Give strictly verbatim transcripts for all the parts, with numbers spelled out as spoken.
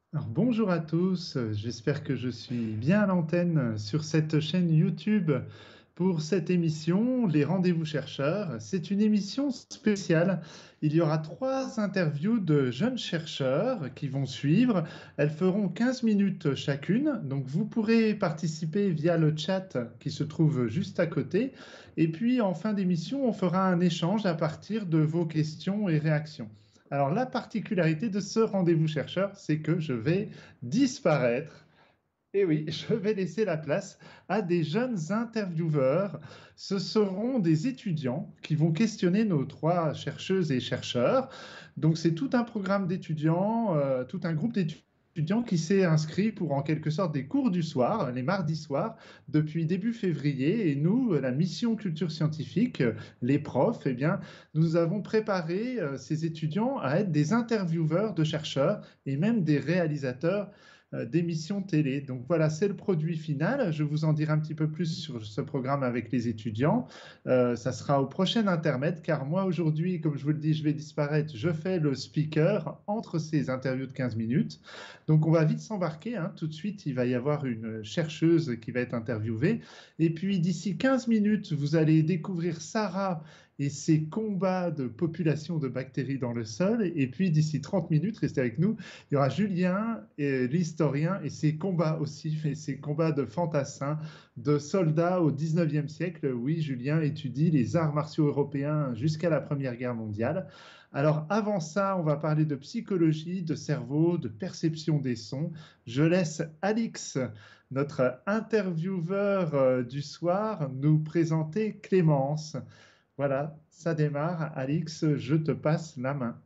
Alors, bonjour à tous, j'espère que je suis bien à l'antenne sur cette chaîne YouTube pour cette émission, Les Rendez-vous Chercheurs. C'est une émission spéciale. Il y aura trois interviews de jeunes chercheurs qui vont suivre. Elles feront quinze minutes chacune, donc vous pourrez participer via le chat qui se trouve juste à côté. Et puis en fin d'émission, on fera un échange à partir de vos questions et réactions. Alors, la particularité de ce rendez-vous chercheur, c'est que je vais disparaître. Et oui, je vais laisser la place à des jeunes intervieweurs. Ce seront des étudiants qui vont questionner nos trois chercheuses et chercheurs. Donc, c'est tout un programme d'étudiants, euh, tout un groupe d'étudiants qui s'est inscrit pour en quelque sorte des cours du soir, les mardis soirs, depuis début février. Et nous, la mission culture scientifique, les profs, eh bien, nous avons préparé euh, ces étudiants à être des intervieweurs de chercheurs et même des réalisateurs euh, d'émissions télé. Donc voilà, c'est le produit final. Je vous en dirai un petit peu plus sur ce programme avec les étudiants. Euh, ça sera au prochain intermède, car moi aujourd'hui, comme je vous le dis, je vais disparaître. Je fais le speaker entre ces interviews de quinze minutes. Donc on va vite s'embarquer. Hein. Tout de suite, il va y avoir une chercheuse qui va être interviewée. Et puis d'ici quinze minutes, vous allez découvrir Sarah et ses combats de population de bactéries dans le sol. Et puis d'ici trente minutes, restez avec nous, il y aura Julien, et l'historien, et ses combats aussi, et ses combats de fantassins, de soldats au dix-neuvième siècle. Oui, Julien étudie les arts martiaux européens jusqu'à la Première Guerre mondiale. Alors avant ça, on va parler de psychologie, de cerveau, de perception des sons. Je laisse Alix, notre intervieweur euh, du soir, nous présenter Clémence. Voilà, ça démarre. Alix, je te passe la main.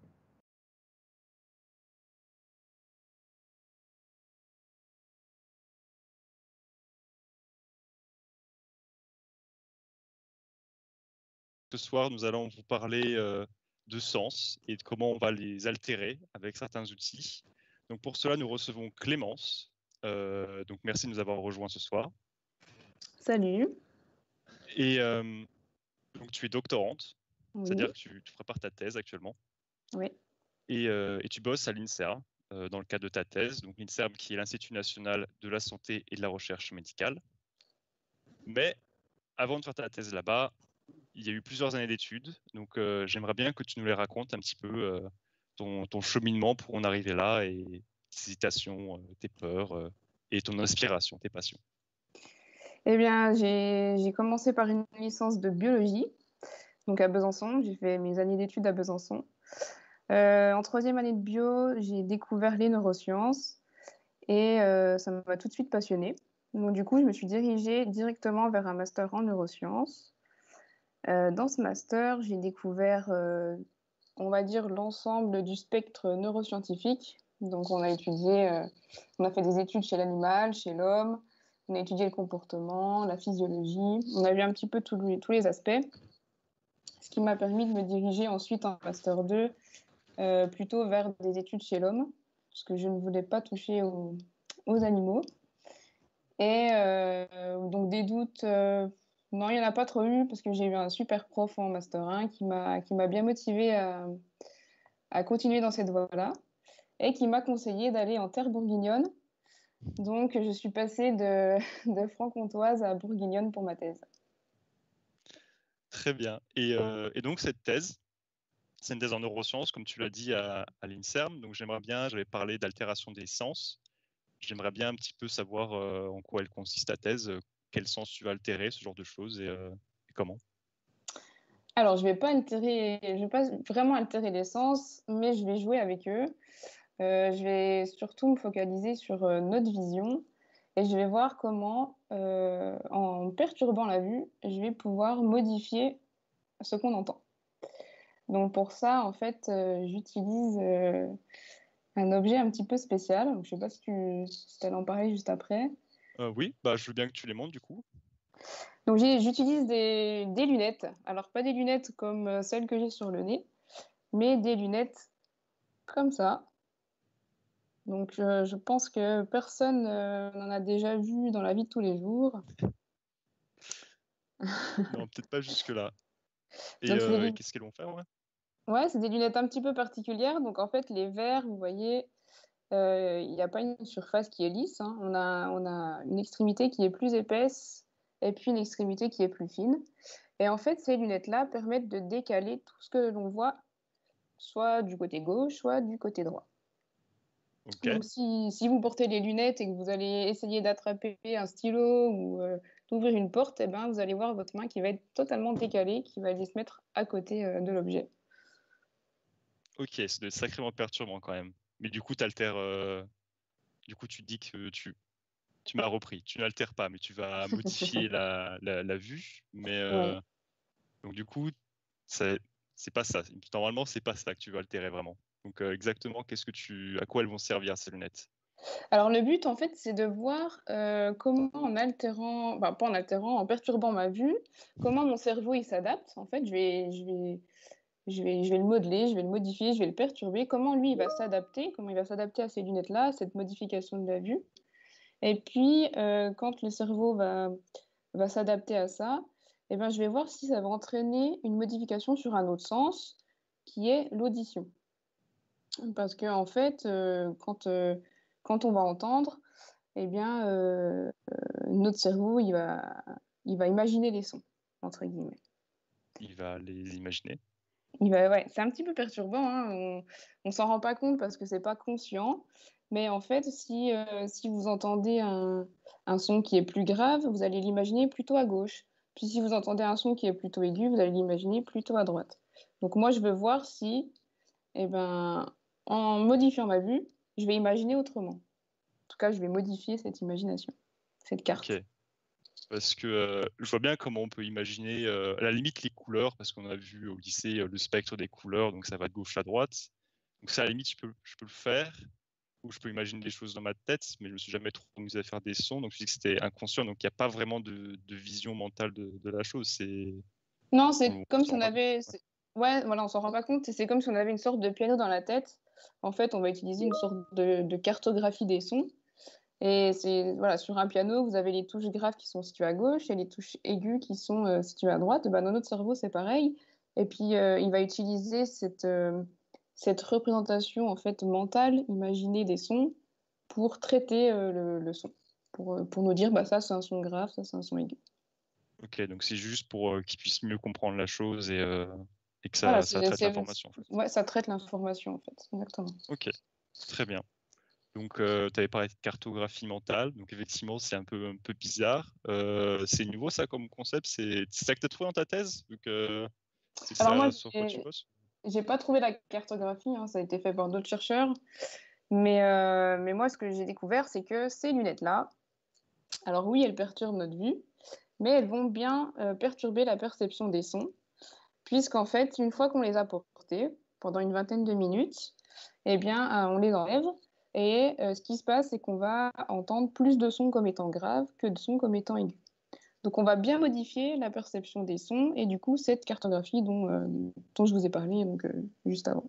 Ce soir, nous allons vous parler euh, de sens et de comment on va les altérer avec certains outils. Donc pour cela, nous recevons Clémence. Euh, donc merci de nous avoir rejoints ce soir. Salut. Et euh, donc tu es doctorante, Oui, c'est-à-dire que tu, tu prépares ta thèse actuellement. oui, Et, euh, et tu bosses à l'INSERM euh, dans le cadre de ta thèse. Donc l'INSERM qui est l'Institut national de la santé et de la recherche médicale. Mais avant de faire ta thèse là-bas, il y a eu plusieurs années d'études, donc euh, j'aimerais bien que tu nous les racontes un petit peu, euh, ton, ton cheminement pour en arriver là et tes hésitations, euh, tes peurs euh, et ton inspiration, tes passions. Eh bien, j'ai j'ai commencé par une licence de biologie, donc à Besançon. J'ai fait mes années d'études à Besançon. Euh, en troisième année de bio, j'ai découvert les neurosciences et euh, ça m'a tout de suite passionnée. Donc, du coup, je me suis dirigée directement vers un master en neurosciences. Euh, dans ce master, j'ai découvert, euh, on va dire, l'ensemble du spectre neuroscientifique. Donc, on a étudié, euh, on a fait des études chez l'animal, chez l'homme, on a étudié le comportement, la physiologie, on a vu un petit peu tous les, tous les aspects, ce qui m'a permis de me diriger ensuite en master deux, euh, plutôt vers des études chez l'homme, parce que je ne voulais pas toucher aux, aux animaux. Et euh, donc des doutes, euh, non, il n'y en a pas trop eu, parce que j'ai eu un super prof en master un qui m'a qui m'a bien motivée à, à continuer dans cette voie-là, et qui m'a conseillé d'aller en terre bourguignonne. Donc je suis passée de, de franc-comtoise à bourguignonne pour ma thèse. Très bien. Et, euh, et donc cette thèse, c'est une thèse en neurosciences, comme tu l'as dit à, à l'INSERM. Donc j'aimerais bien, j'avais parlé d'altération des sens. J'aimerais bien un petit peu savoir euh, en quoi elle consiste ta thèse, euh, quel sens tu vas altérer, ce genre de choses et, euh, et comment. Alors, je vais pas altérer, je vais pas vraiment altérer les sens, mais je vais jouer avec eux. Euh, je vais surtout me focaliser sur euh, notre vision et je vais voir comment, euh, en perturbant la vue, je vais pouvoir modifier ce qu'on entend. Donc pour ça, en fait, euh, j'utilise euh, un objet un petit peu spécial. Je sais pas si tu si allais en parler juste après. Euh, oui, bah, je veux bien que tu les montres du coup. Donc j'ai- j'utilise des, des lunettes. Alors pas des lunettes comme euh, celles que j'ai sur le nez, mais des lunettes comme ça. Donc je, je pense que personne euh, n'en a déjà vu dans la vie de tous les jours. Non, peut-être pas jusque-là. Et, Donc c'est des, euh, et lun- qu'est-ce qu'elles vont faire, ouais? ouais, c'est des lunettes un petit peu particulières. Donc en fait les verres, vous voyez, euh, il n'y a pas une surface qui est lisse, hein. On a, on a une extrémité qui est plus épaisse et puis une extrémité qui est plus fine. Et en fait, ces lunettes-là permettent de décaler tout ce que l'on voit, soit du côté gauche, soit du côté droit. Ok. Donc, si, si vous portez les lunettes et que vous allez essayer d'attraper un stylo ou euh, d'ouvrir une porte, eh ben, vous allez voir votre main qui va être totalement décalée, qui va aller se mettre à côté euh, de l'objet. Ok, ça doit être sacrément perturbant quand même. Mais du coup, t'altères, euh, du coup, tu dis que tu, tu m'as repris. Tu n'altères pas, mais tu vas modifier la, la, la vue. Mais Ouais. euh, donc du coup, ça- c'est pas ça. Normalement, c'est pas ça que tu veux altérer vraiment. Donc euh, exactement, qu'est-ce que tu, à quoi elles vont servir ces lunettes? Alors, le but, en fait, c'est de voir euh, comment, en altérant, enfin, pas en altérant, en perturbant ma vue, comment mon cerveau il s'adapte. En fait, je vais, je vais, je vais, je vais le modeler, je vais le modifier, je vais le perturber. Comment lui, il va s'adapter, comment il va s'adapter à ces lunettes-là, à cette modification de la vue. Et puis, euh, quand le cerveau va, va s'adapter à ça, eh ben, je vais voir si ça va entraîner une modification sur un autre sens, qui est l'audition. Parce que, en fait, euh, quand, euh, quand on va entendre, eh bien, euh, euh, notre cerveau, il va, il va imaginer les sons, entre guillemets. Il va les imaginer. Il va, ouais, c'est un petit peu perturbant, hein. On, on s'en rend pas compte parce que c'est pas conscient. Mais en fait, si, euh, si vous entendez un, un son qui est plus grave, vous allez l'imaginer plutôt à gauche. Puis si vous entendez un son qui est plutôt aigu, vous allez l'imaginer plutôt à droite. Donc moi, je veux voir si, eh ben, en modifiant ma vue, je vais imaginer autrement. En tout cas, je vais modifier cette imagination, cette Ok. carte. Parce que euh, je vois bien comment on peut imaginer, euh, à la limite, les couleurs, parce qu'on a vu au lycée euh, le spectre des couleurs, donc ça va de gauche à droite. Donc ça, à la limite, je peux, je peux le faire, ou je peux imaginer des choses dans ma tête, mais je me suis jamais trop amusé à faire des sons, donc je dis que c'était inconscient, donc il n'y a pas vraiment de, de vision mentale de, de la chose. C'est, Non, c'est on, on comme s'en si rend on pas compte. avait. Ouais. c'est- Ouais, voilà, on s'en rend pas compte. et C'est comme si on avait une sorte de piano dans la tête. En fait, on va utiliser une sorte de, de cartographie des sons. Et c'est voilà, sur un piano, vous avez les touches graves qui sont situées à gauche et les touches aiguës qui sont euh, situées à droite. Ben, dans notre cerveau, c'est pareil. Et puis, euh, il va utiliser cette, euh, cette représentation en fait mentale, imaginée des sons, pour traiter euh, le, le son. Pour, euh, pour nous dire, bah, ça, c'est un son grave, ça, c'est un son aigu. Ok, donc c'est juste pour euh, qu'ils puissent mieux comprendre la chose et, euh, et que Voilà, ça, ça c'est, traite c'est- l'information, en fait. ouais, ça traite l'information, en fait. Exactement. Ok, très bien. Donc, euh, tu avais parlé de cartographie mentale. Donc, effectivement, c'est un peu, un peu bizarre. Euh, c'est nouveau, ça, comme concept. C'est c'est ça que tu as trouvé dans ta thèse? Donc, euh, c'est Alors moi, ça sur quoi tu j'ai bosses? j'ai pas trouvé la cartographie, hein, ça a été fait par d'autres chercheurs. Mais, euh, mais moi, ce que j'ai découvert, c'est que ces lunettes-là, alors oui, elles perturbent notre vue, mais elles vont bien euh, perturber la perception des sons, puisqu'en fait, une fois qu'on les a portées, pendant une vingtaine de minutes, eh bien, euh, on les enlève. Et euh, ce qui se passe, c'est qu'on va entendre plus de sons comme étant graves que de sons comme étant aigus. Donc, on va bien modifier la perception des sons et du coup, cette cartographie dont, euh, dont je vous ai parlé donc, euh, juste avant.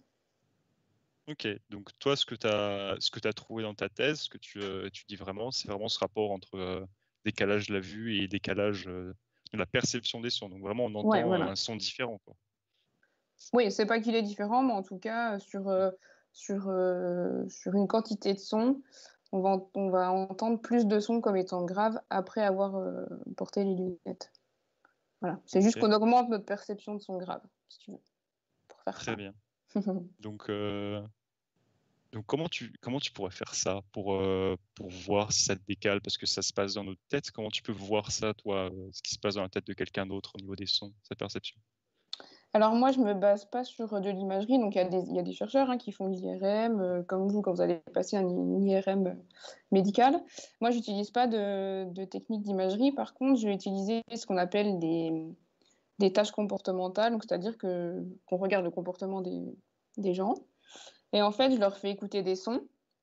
Ok, donc toi, ce que tu as, ce que tu as trouvé dans ta thèse, ce que tu, euh, tu dis vraiment, c'est vraiment ce rapport entre euh, décalage de la vue et décalage euh, de la perception des sons. Donc, vraiment, on Ouais, entend voilà. un son différent, quoi. Oui, c'est pas qu'il est différent, mais en tout cas, sur, euh, sur, euh, sur une quantité de sons, on va, en- on va entendre plus de sons comme étant graves après avoir euh, porté les lunettes. Voilà. C'est juste Ok, qu'on augmente notre perception de son grave, si tu veux, pour faire très simple. bien. Donc, euh, Donc comment tu comment tu pourrais faire ça pour euh, pour voir si ça te décale parce que ça se passe dans notre tête? Comment tu peux voir ça, toi, euh, ce qui se passe dans la tête de quelqu'un d'autre au niveau des sons, sa perception? Alors moi, je me base pas sur de l'imagerie. Donc il y a des, il y a des chercheurs hein, qui font l'I R M, euh, comme vous, quand vous allez passer un I- I R M euh, médical. Moi, j'utilise pas de, de technique d'imagerie. Par contre, je vais utiliser ce qu'on appelle des, des tâches comportementales. Donc c'est-à-dire que qu'on regarde le comportement des, des gens. Et en fait, je leur fais écouter des sons,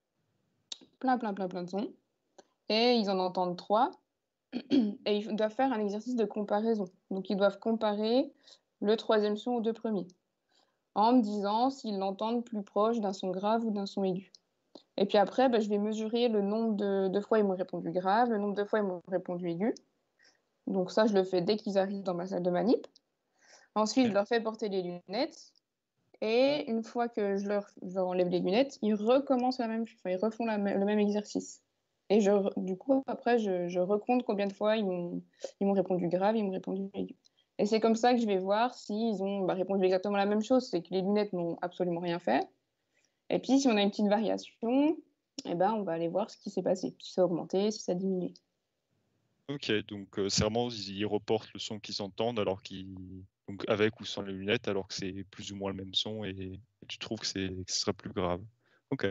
plein, plein, plein, plein de sons. Et ils en entendent trois. Et ils doivent faire un exercice de comparaison. Donc ils doivent comparer le troisième son aux deux premiers, en me disant s'ils l'entendent plus proche d'un son grave ou d'un son aigu. Et puis après, bah, je vais mesurer le nombre de, de fois ils m'ont répondu grave, le nombre de fois ils m'ont répondu aigu. Donc ça, je le fais dès qu'ils arrivent dans ma salle de manip. Ensuite, je Ok. leur fais porter les lunettes Et une fois que je leur, je leur enlève les lunettes, ils recommencent la même, enfin, ils refont la, le même exercice. Et je, du coup, après, je, je recompte combien de fois ils m'ont, ils m'ont répondu grave, ils m'ont répondu aigu. Et c'est comme ça que je vais voir s'ils ont bah, répondu exactement la même chose, c'est que les lunettes n'ont absolument rien fait. Et puis, si on a une petite variation, eh ben, on va aller voir ce qui s'est passé, si ça a augmenté, si ça a diminué. Ok, donc euh, c'est vraiment, ils reportent le son qu'ils entendent, alors qu'ils, donc avec ou sans les lunettes, alors que c'est plus ou moins le même son, et, et tu trouves que, c'est, que ce serait plus grave. Ok,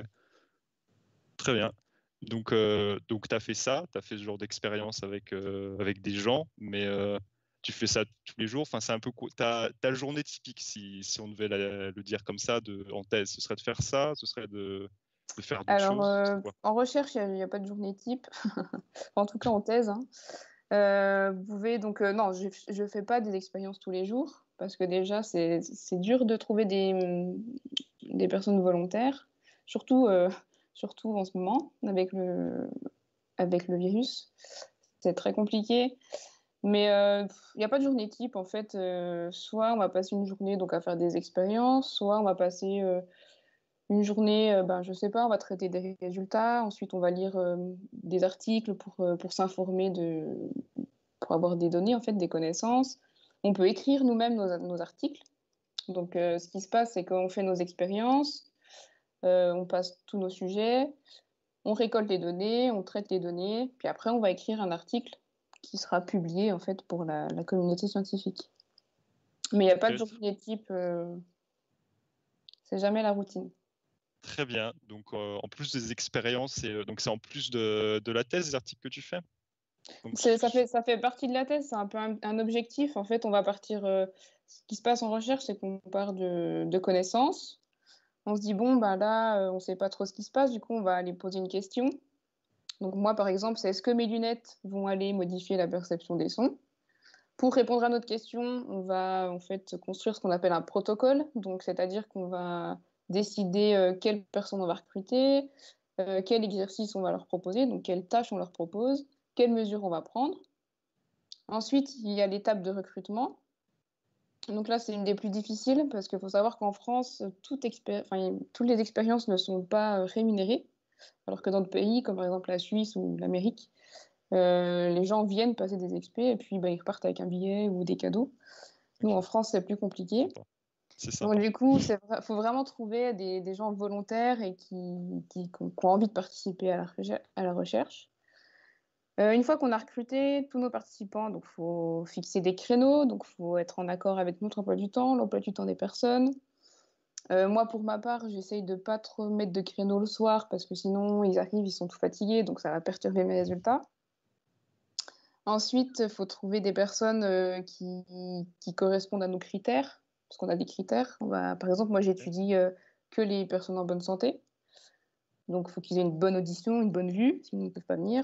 très bien. Donc, euh, donc tu as fait ça, tu as fait ce genre d'expérience avec, euh, avec des gens, mais euh, tu fais ça tous les jours. Enfin, c'est un peu quoi ta, ta journée typique, si, si on devait la- le dire comme ça, de, en thèse, ce serait de faire ça, ce serait de, de faire d'autres Alors, choses, euh, c'est quoi? en recherche, il n'y a, a, pas de journée type, en tout cas en thèse. Hein. Euh, vous pouvez donc, euh, non, je ne fais pas des expériences tous les jours, parce que déjà, c'est dur de trouver des, des personnes volontaires, surtout, euh, surtout en ce moment, avec le, avec le virus. C'est très compliqué. Mais il euh, n'y a pas de journée type, en fait. Euh, soit on va passer une journée donc, à faire des expériences, soit on va passer euh, une journée, euh, ben, je sais pas, on va traiter des résultats, ensuite on va lire euh, des articles pour, euh, pour s'informer, de, pour avoir des données, en fait, des connaissances. On peut écrire nous-mêmes nos, nos articles. Donc euh, ce qui se passe, c'est qu'on fait nos expériences, euh, on passe tous nos sujets, on récolte les données, on traite les données, puis après on va écrire un article qui sera publié en fait pour la, la communauté scientifique. Mais il n'y a pas de journée type, euh, c'est jamais la routine. Très bien. Donc euh, en plus des expériences, c'est euh, donc c'est en plus de, de la thèse, les articles que tu fais? Donc, ça, fait, ça fait partie de la thèse, c'est un peu un, un, objectif. En fait, on va partir. Euh, ce qui se passe en recherche, c'est qu'on part de, de connaissances. On se dit, bon, ben là, euh, on ne sait pas trop ce qui se passe, du coup, on va aller poser une question. Donc, moi, par exemple, c'est est-ce que mes lunettes vont aller modifier la perception des sons? Pour répondre à notre question, on va en fait construire ce qu'on appelle un protocole. Donc, c'est-à-dire qu'on va décider euh, quelles personnes on va recruter, euh, quel exercice on va leur proposer, donc quelles tâches on leur propose, quelles mesures on va prendre. Ensuite, il y a l'étape de recrutement. Donc là, c'est une des plus difficiles parce qu'il faut savoir qu'en France, toute enfin, toutes les expériences ne sont pas rémunérées, alors que dans d'autres pays, comme par exemple la Suisse ou l'Amérique, euh, les gens viennent passer des expés et puis bah, ils repartent avec un billet ou des cadeaux. Nous, okay. En France, c'est plus compliqué. C'est sympa. Donc du coup, il faut vraiment trouver des, des gens volontaires et qui, qui, qui, ont, qui ont envie de participer à la, à la recherche. Euh, une fois qu'on a recruté tous nos participants, donc faut fixer des créneaux, donc faut être en accord avec notre emploi du temps, l'emploi du temps des personnes. Euh, moi, pour ma part, j'essaye de pas trop mettre de créneaux le soir parce que sinon ils arrivent, ils sont tout fatigués, donc ça va perturber mes résultats. Ensuite, il faut trouver des personnes euh, qui, qui correspondent à nos critères, parce qu'on a des critères. On va, par exemple, moi j'étudie euh, que les personnes en bonne santé, donc il faut qu'ils aient une bonne audition, une bonne vue, sinon ils ne peuvent pas venir.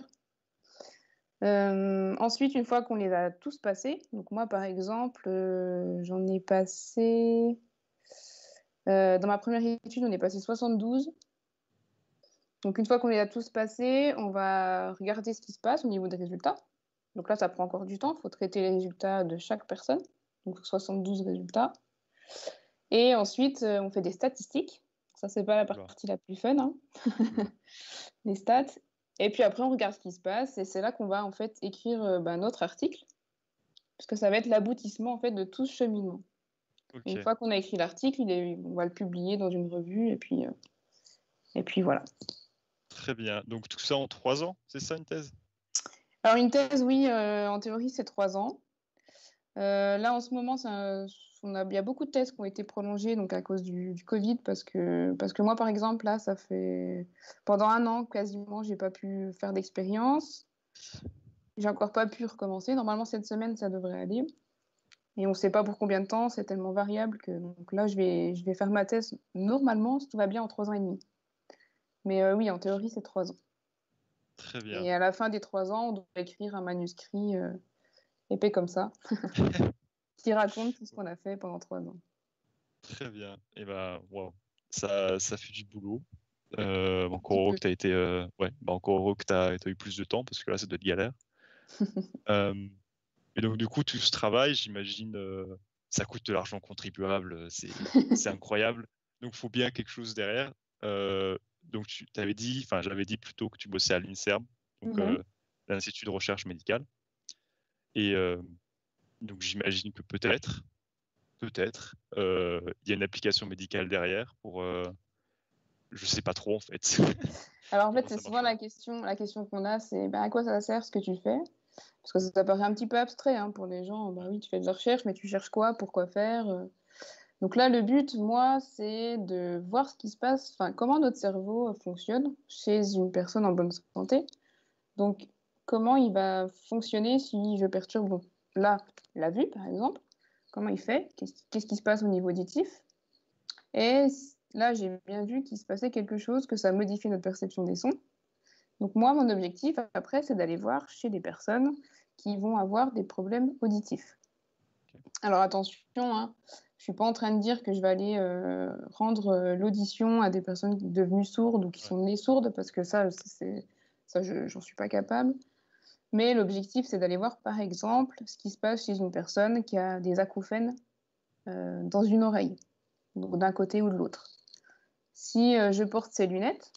Euh, ensuite, une fois qu'on les a tous passés, donc moi par exemple, euh, j'en ai passé, euh, dans ma première étude, on est passé soixante-douze. Donc une fois qu'on les a tous passés, on va regarder ce qui se passe au niveau des résultats. Donc là, ça prend encore du temps, il faut traiter les résultats de chaque personne, donc soixante-douze résultats. Et ensuite, euh, on fait des statistiques. Ça, c'est pas la partie la plus fun, hein. Les stats. Et puis après, on regarde ce qui se passe et c'est là qu'on va en fait écrire euh, bah, notre article, parce que ça va être l'aboutissement en fait de tout ce cheminement. Okay. Une fois qu'on a écrit l'article, on va le publier dans une revue et puis, euh, et puis voilà. Très bien. Donc tout ça en trois ans, c'est ça une thèse? Alors une thèse, oui, euh, en théorie, c'est trois ans. Euh, là, en ce moment, un, on a, il y a beaucoup de thèses qui ont été prolongées donc à cause du, du Covid, parce que, parce que moi, par exemple, là, ça fait pendant un an quasiment, j'ai pas pu faire d'expérience. J'ai encore pas pu recommencer. Normalement, cette semaine, ça devrait aller. Et on ne sait pas pour combien de temps, c'est tellement variable que donc là, je vais, je vais faire ma thèse normalement, si tout va bien, en trois ans et demi. Mais euh, oui, en théorie, c'est trois ans. Très bien. Et à la fin des trois ans, on doit écrire un manuscrit euh, épais comme ça, qui raconte tout ce qu'on a fait pendant trois ans. Très bien. Et ben, wow. ça, ça fait du boulot. Euh, encore heureux que tu as été, euh, ouais, bah encore heureux que tu as eu plus de temps parce que là, ça doit être galère. euh, et donc, du coup, tout ce travail, j'imagine, euh, ça coûte de l'argent contribuable, c'est c'est incroyable. Donc, il faut bien quelque chose derrière. Euh, donc, tu avais dit, enfin, j'avais dit plutôt que tu bossais à l'INSERM, donc Mhm. euh, l'Institut de recherche médicale. Et euh, donc, j'imagine que peut-être, peut-être, euh, il y a une application médicale derrière pour. Euh, je sais pas trop en fait. Alors en fait, Comment c'est ça souvent marchera. la question, la question qu'on a, c'est ben, à quoi ça sert ce que tu fais? Parce que ça paraît un petit peu abstrait hein, pour les gens. Bah oui, tu fais de la recherche, mais tu cherches quoi? Pourquoi faire? euh. Donc là, le but, moi, c'est de voir ce qui se passe, enfin, comment notre cerveau fonctionne chez une personne en bonne santé. Donc, comment il va fonctionner si je perturbe donc, là la vue, par exemple? Comment il fait? Qu'est-ce qu'est-ce qui se passe au niveau auditif? Et là, j'ai bien vu qu'il se passait quelque chose, que ça modifie notre perception des sons. Donc moi, mon objectif, après, c'est d'aller voir chez des personnes qui vont avoir des problèmes auditifs. Okay. Alors attention, hein, je ne suis pas en train de dire que je vais aller euh, rendre euh, l'audition à des personnes devenues sourdes ou qui ouais. sont nées sourdes, parce que ça, c'est, ça je n'en suis pas capable. Mais l'objectif, c'est d'aller voir, par exemple, ce qui se passe chez une personne qui a des acouphènes euh, dans une oreille, donc d'un côté ou de l'autre. Si euh, je porte ces lunettes,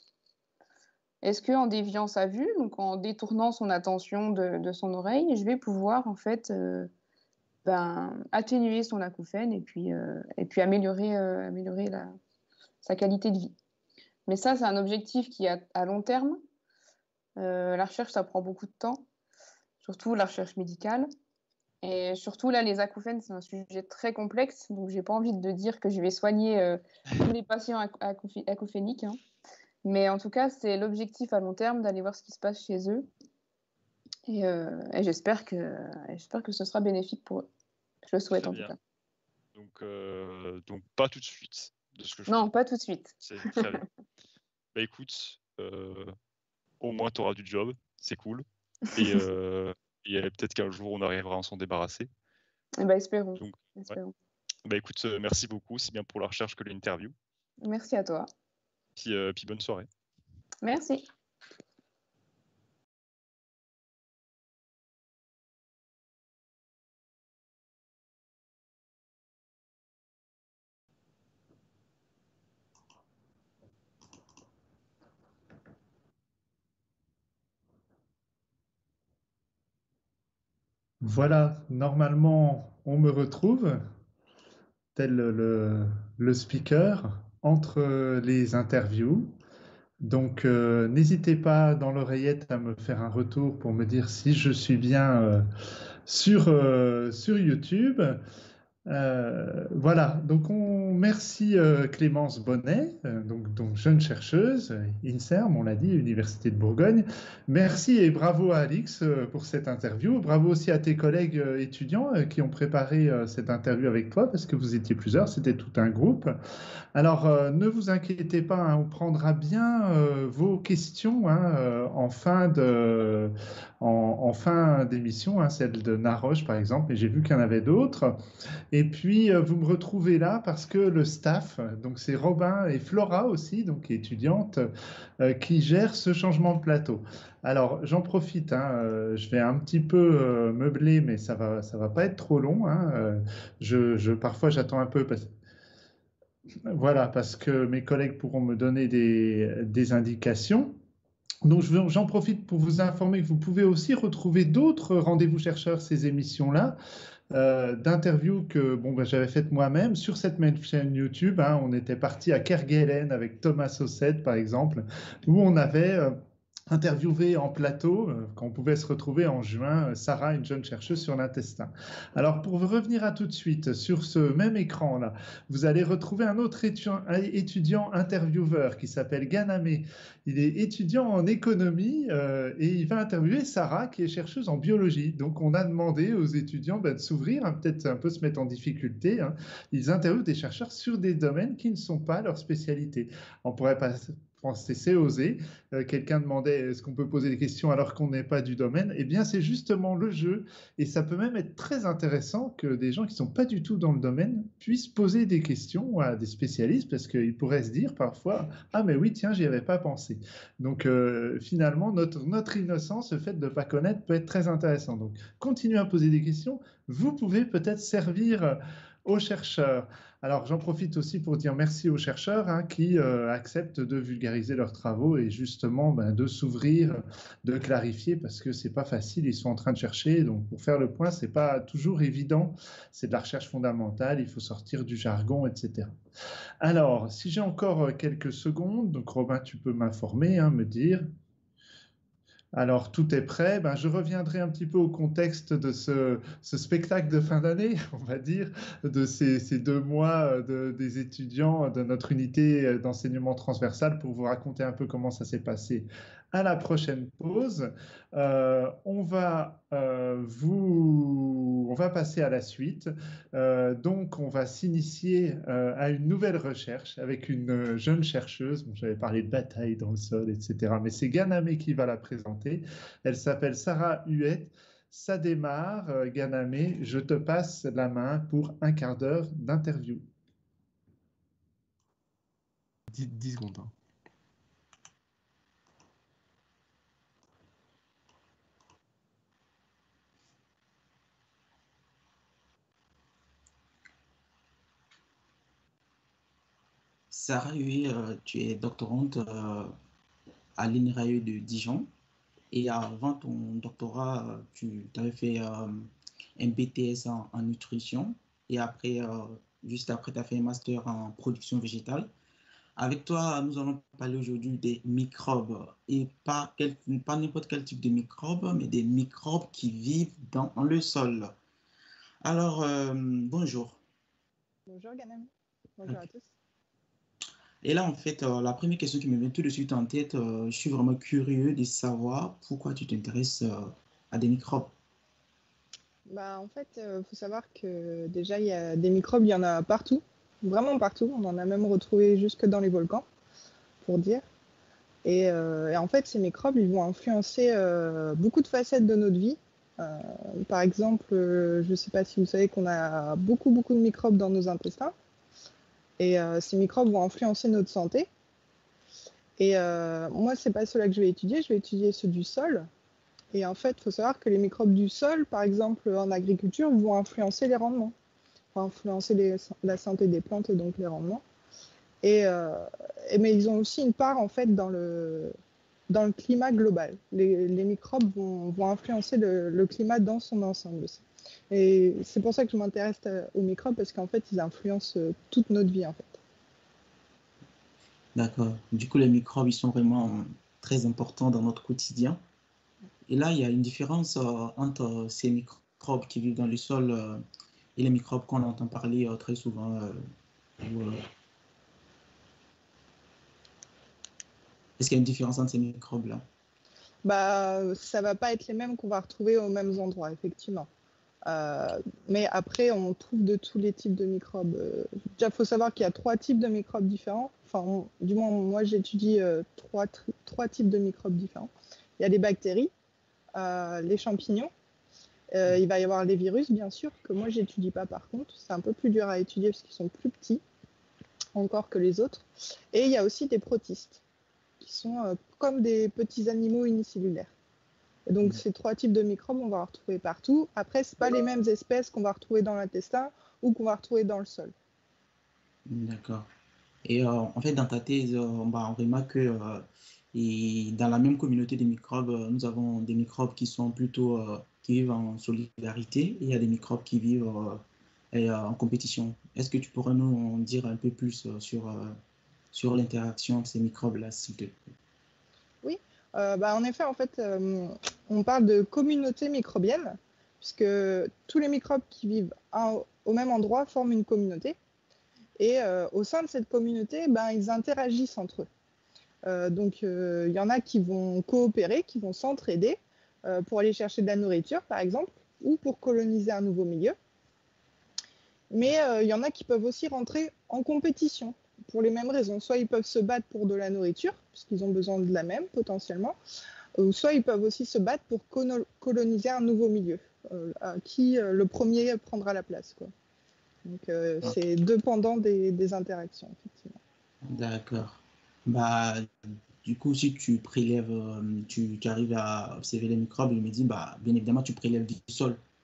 est-ce qu'en déviant sa vue, donc en détournant son attention de, de son oreille, je vais pouvoir en fait euh, ben, atténuer son acouphène et puis, euh, et puis améliorer, euh, améliorer la, sa qualité de vie. Mais ça, c'est un objectif qui est à, à long terme. Euh, la recherche, ça prend beaucoup de temps, surtout la recherche médicale. Et surtout, là, les acouphènes, c'est un sujet très complexe, donc j'ai pas envie de dire que je vais soigner euh, tous les patients acouph- acouphéniques. Hein. Mais en tout cas, c'est l'objectif à long terme d'aller voir ce qui se passe chez eux. Et, euh, et j'espère que, j'espère que ce sera bénéfique pour eux. Je le souhaite Très en bien. tout cas. Donc, euh, donc, pas tout de suite. De ce que je non, comprends. pas tout de suite. C'est très bien. Bah écoute, euh, au moins tu auras du job, c'est cool. Et, euh, et peut-être qu'un jour on arrivera à s'en débarrasser. Et bah, espérons. Donc, espérons. Ouais. Bah écoute, euh, merci beaucoup, c'est bien pour la recherche que l'interview. Merci à toi. Puis, euh, puis bonne soirée. Merci. Voilà, normalement, on me retrouve, tel le, le speaker, entre les interviews. Donc, euh, n'hésitez pas dans l'oreillette à me faire un retour pour me dire si je suis bien euh, sur, euh, sur YouTube. Euh, voilà, donc on merci euh, Clémence Bonnet, euh, donc, donc jeune chercheuse, INSERM, on l'a dit, Université de Bourgogne. Merci et bravo à Alix euh, pour cette interview. Bravo aussi à tes collègues euh, étudiants euh, qui ont préparé euh, cette interview avec toi, parce que vous étiez plusieurs, c'était tout un groupe. Alors, euh, ne vous inquiétez pas, hein, on prendra bien euh, vos questions hein, euh, en fin de, en, en fin d'émission, hein, celle de Naroche par exemple, mais j'ai vu qu'il y en avait d'autres. Et puis, euh, vous me retrouvez là parce que le staff, donc c'est Robin et Flora aussi, donc étudiante, euh, qui gèrent ce changement de plateau. Alors, j'en profite, hein, euh, je vais un petit peu euh, meubler, mais ça va, ça va pas être trop long. Hein, euh, je, je, parfois, j'attends un peu parce voilà, parce que mes collègues pourront me donner des, des indications. Donc, j'en profite pour vous informer que vous pouvez aussi retrouver d'autres rendez-vous chercheurs, ces émissions-là, euh, d'interviews que bon, ben, j'avais faites moi-même sur cette même chaîne YouTube. Hein, on était parti à Kerguelen avec Thomas Saucette, par exemple, où on avait euh, interviewé en plateau, euh, quand on pouvait se retrouver en juin, Sarah, une jeune chercheuse sur l'intestin. Alors, pour revenir à tout de suite, sur ce même écran-là, vous allez retrouver un autre étudiant, étudiant intervieweur qui s'appelle Ganamé. Il est étudiant en économie euh, et il va interviewer Sarah, qui est chercheuse en biologie. Donc, on a demandé aux étudiants ben, de s'ouvrir, hein, peut-être un peu se mettre en difficulté. Hein. Ils interviewent des chercheurs sur des domaines qui ne sont pas leur spécialité. On pourrait pas penser, c'est oser. Euh, quelqu'un demandait est-ce qu'on peut poser des questions alors qu'on n'est pas du domaine. Eh bien, c'est justement le jeu. Et ça peut même être très intéressant que des gens qui ne sont pas du tout dans le domaine puissent poser des questions à des spécialistes parce qu'ils pourraient se dire parfois ah, mais oui, tiens, j'y avais pas pensé. Donc, euh, finalement, notre, notre innocence, le fait de ne pas connaître, peut être très intéressant. Donc, continuez à poser des questions. Vous pouvez peut-être servir aux chercheurs. Alors, j'en profite aussi pour dire merci aux chercheurs hein, qui euh, acceptent de vulgariser leurs travaux et justement ben, de s'ouvrir, de clarifier parce que c'est pas facile. Ils sont en train de chercher. Donc, pour faire le point, c'est pas toujours évident. C'est de la recherche fondamentale. Il faut sortir du jargon, et cetera. Alors, si j'ai encore quelques secondes, donc Robin, tu peux m'informer, hein, me dire. Alors, tout est prêt. Ben, je reviendrai un petit peu au contexte de ce, ce spectacle de fin d'année, on va dire, de ces, ces deux mois de, des étudiants de notre unité d'enseignement transversal pour vous raconter un peu comment ça s'est passé à la prochaine pause. Euh, on va, euh, vous, on va passer à la suite. Euh, donc, on va s'initier euh, à une nouvelle recherche avec une jeune chercheuse. Bon, j'avais parlé de bataille dans le sol, et cetera. Mais c'est Ganame qui va la présenter. Elle s'appelle Sarah Huet. Ça démarre. Euh, Ganame, je te passe la main pour un quart d'heure d'interview. dix secondes. Hein. Sarah Huet, euh, tu es doctorante euh, à l'I N R A E de Dijon. Et avant ton doctorat, euh, tu avais fait euh, un B T S en, en nutrition. Et après, euh, juste après, tu as fait un master en production végétale. Avec toi, nous allons parler aujourd'hui des microbes. Et pas, quel, pas n'importe quel type de microbes, mais des microbes qui vivent dans le sol. Alors, euh, bonjour. Bonjour Ganame. Bonjour à tous. Et là, en fait, euh, la première question qui me vient tout de suite en tête, euh, je suis vraiment curieux de savoir pourquoi tu t'intéresses euh, à des microbes. Bah, en fait, il euh, faut savoir que déjà, il y a des microbes, il y en a partout, vraiment partout. On en a même retrouvé jusque dans les volcans, pour dire. Et, euh, et en fait, ces microbes, ils vont influencer euh, beaucoup de facettes de notre vie. Euh, par exemple, euh, je ne sais pas si vous savez qu'on a beaucoup, beaucoup de microbes dans nos intestins. Et euh, ces microbes vont influencer notre santé. Et euh, moi, ce n'est pas ceux-là que je vais étudier, je vais étudier ceux du sol. Et en fait, il faut savoir que les microbes du sol, par exemple en agriculture, vont influencer les rendements, vont influencer les, la santé des plantes et donc les rendements. Et, euh, et, mais ils ont aussi une part en fait dans le, dans le climat global. Les, les microbes vont, vont influencer le, le climat dans son ensemble aussi. Et c'est pour ça que je m'intéresse aux microbes parce qu'en fait, ils influencent toute notre vie en fait. D'accord. Du coup, les microbes, ils sont vraiment très importants dans notre quotidien. Et là, il y a une différence euh, entre ces microbes qui vivent dans le sol euh, et les microbes qu'on entend parler euh, très souvent. Euh, où, euh... Est-ce qu'il y a une différence entre ces microbes-là? Bah, ça ne va pas être les mêmes qu'on va retrouver aux mêmes endroits, effectivement. Euh, mais après, on trouve de tous les types de microbes. Euh, déjà, il faut savoir qu'il y a trois types de microbes différents. Enfin, on, du moins, moi, j'étudie euh, trois, trois types de microbes différents. Il y a les bactéries, euh, les champignons. Euh, il va y avoir les virus, bien sûr, que moi, je n'étudie pas par contre. C'est un peu plus dur à étudier parce qu'ils sont plus petits encore que les autres. Et il y a aussi des protistes, qui sont euh, comme des petits animaux unicellulaires. Et donc, mmh. ces trois types de microbes, on va en retrouver partout. Après, ce n'est pas les mêmes espèces qu'on va retrouver dans l'intestin ou qu'on va retrouver dans le sol. D'accord. Et euh, en fait, dans ta thèse, euh, bah, on remarque que euh, et dans la même communauté des microbes, euh, nous avons des microbes qui sont plutôt euh, qui vivent en solidarité et il y a des microbes qui vivent euh, et, euh, en compétition. Est-ce que tu pourrais nous en dire un peu plus euh, sur, euh, sur l'interaction de ces microbes-là, s'il te plaît? Oui, euh, bah, en effet, en fait, euh, on parle de communauté microbienne, puisque tous les microbes qui vivent à, au même endroit forment une communauté. Et euh, au sein de cette communauté, ben, ils interagissent entre eux. Euh, donc, il euh, y en a qui vont coopérer, qui vont s'entraider euh, pour aller chercher de la nourriture, par exemple, ou pour coloniser un nouveau milieu. Mais il euh, y en a qui peuvent aussi rentrer en compétition pour les mêmes raisons. Soit ils peuvent se battre pour de la nourriture, puisqu'ils ont besoin de la même potentiellement, ou soit ils peuvent aussi se battre pour coloniser un nouveau milieu, euh, à qui euh, le premier prendra la place, quoi. Donc euh, okay. C'est dépendant des, des interactions, effectivement. D'accord. Bah, du coup, si tu prélèves, tu, tu arrives à observer les microbes, il me dit, bah, bien évidemment, tu prélèves du sol.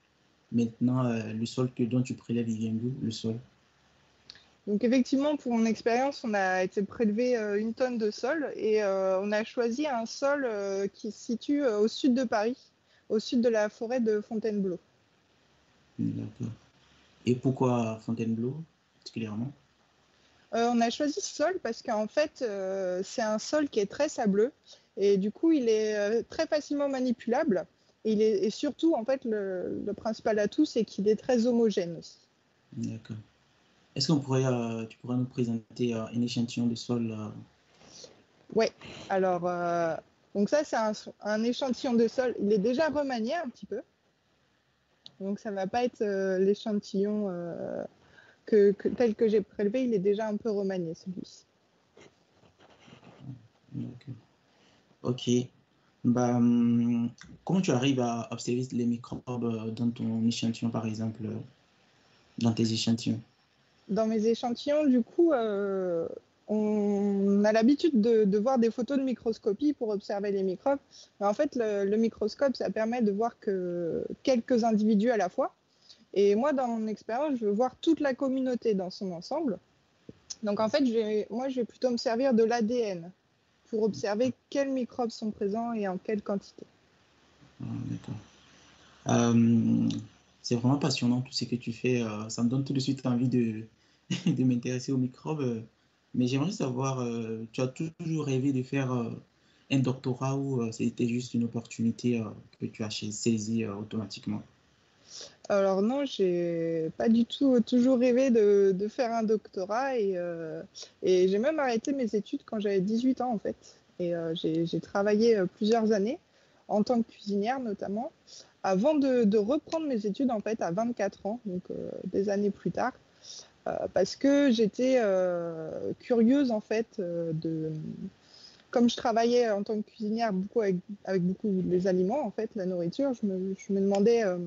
Maintenant, euh, le sol que, dont tu prélèves, il vient d'où, le sol? Donc effectivement, pour mon expérience, on a été prélever euh, une tonne de sol et euh, on a choisi un sol euh, qui se situe euh, au sud de Paris, au sud de la forêt de Fontainebleau. D'accord. Et pourquoi Fontainebleau, particulièrement? Euh, on a choisi ce sol parce qu'en fait, euh, c'est un sol qui est très sableux et du coup, il est euh, très facilement manipulable. Et, il est, et surtout, en fait, le, le principal atout, c'est qu'il est très homogène aussi. D'accord. Est-ce qu'on pourrait, euh, tu pourrais nous présenter euh, un échantillon de sol euh... Ouais. Alors, euh, donc ça, c'est un, un échantillon de sol. Il est déjà remanié un petit peu. Donc, ça ne va pas être euh, l'échantillon euh, que, que, tel que j'ai prélevé. Il est déjà un peu remanié, celui-ci. D'accord. Ok. Bah, hum, comment tu arrives à observer les microbes dans ton échantillon, par exemple, dans tes échantillons? Dans mes échantillons, du coup, euh, on a l'habitude de, de voir des photos de microscopie pour observer les microbes. Mais en fait, le, le microscope, ça permet de voir que quelques individus à la fois. Et moi, dans mon expérience, je veux voir toute la communauté dans son ensemble. Donc, en fait, je vais, moi, je vais plutôt me servir de l'A D N pour observer quels microbes sont présents et en quelle quantité. Ah, d'accord. Euh, c'est vraiment passionnant tout ce que tu fais. Euh, ça me donne tout de suite envie de, de m'intéresser aux microbes. Mais j'aimerais savoir, euh, tu as toujours rêvé de faire euh, un doctorat ou euh, c'était juste une opportunité euh, que tu as saisie euh, automatiquement? Alors non, j'ai pas du tout toujours rêvé de, de faire un doctorat et, euh, et j'ai même arrêté mes études quand j'avais dix-huit ans en fait. Et euh, j'ai travaillé plusieurs années en tant que cuisinière notamment, avant de, de reprendre mes études en fait à vingt-quatre ans, donc euh, des années plus tard, euh, parce que j'étais euh, curieuse en fait euh, de... Comme je travaillais en tant que cuisinière beaucoup avec, avec beaucoup les aliments en fait, la nourriture, je me, je me demandais... Euh,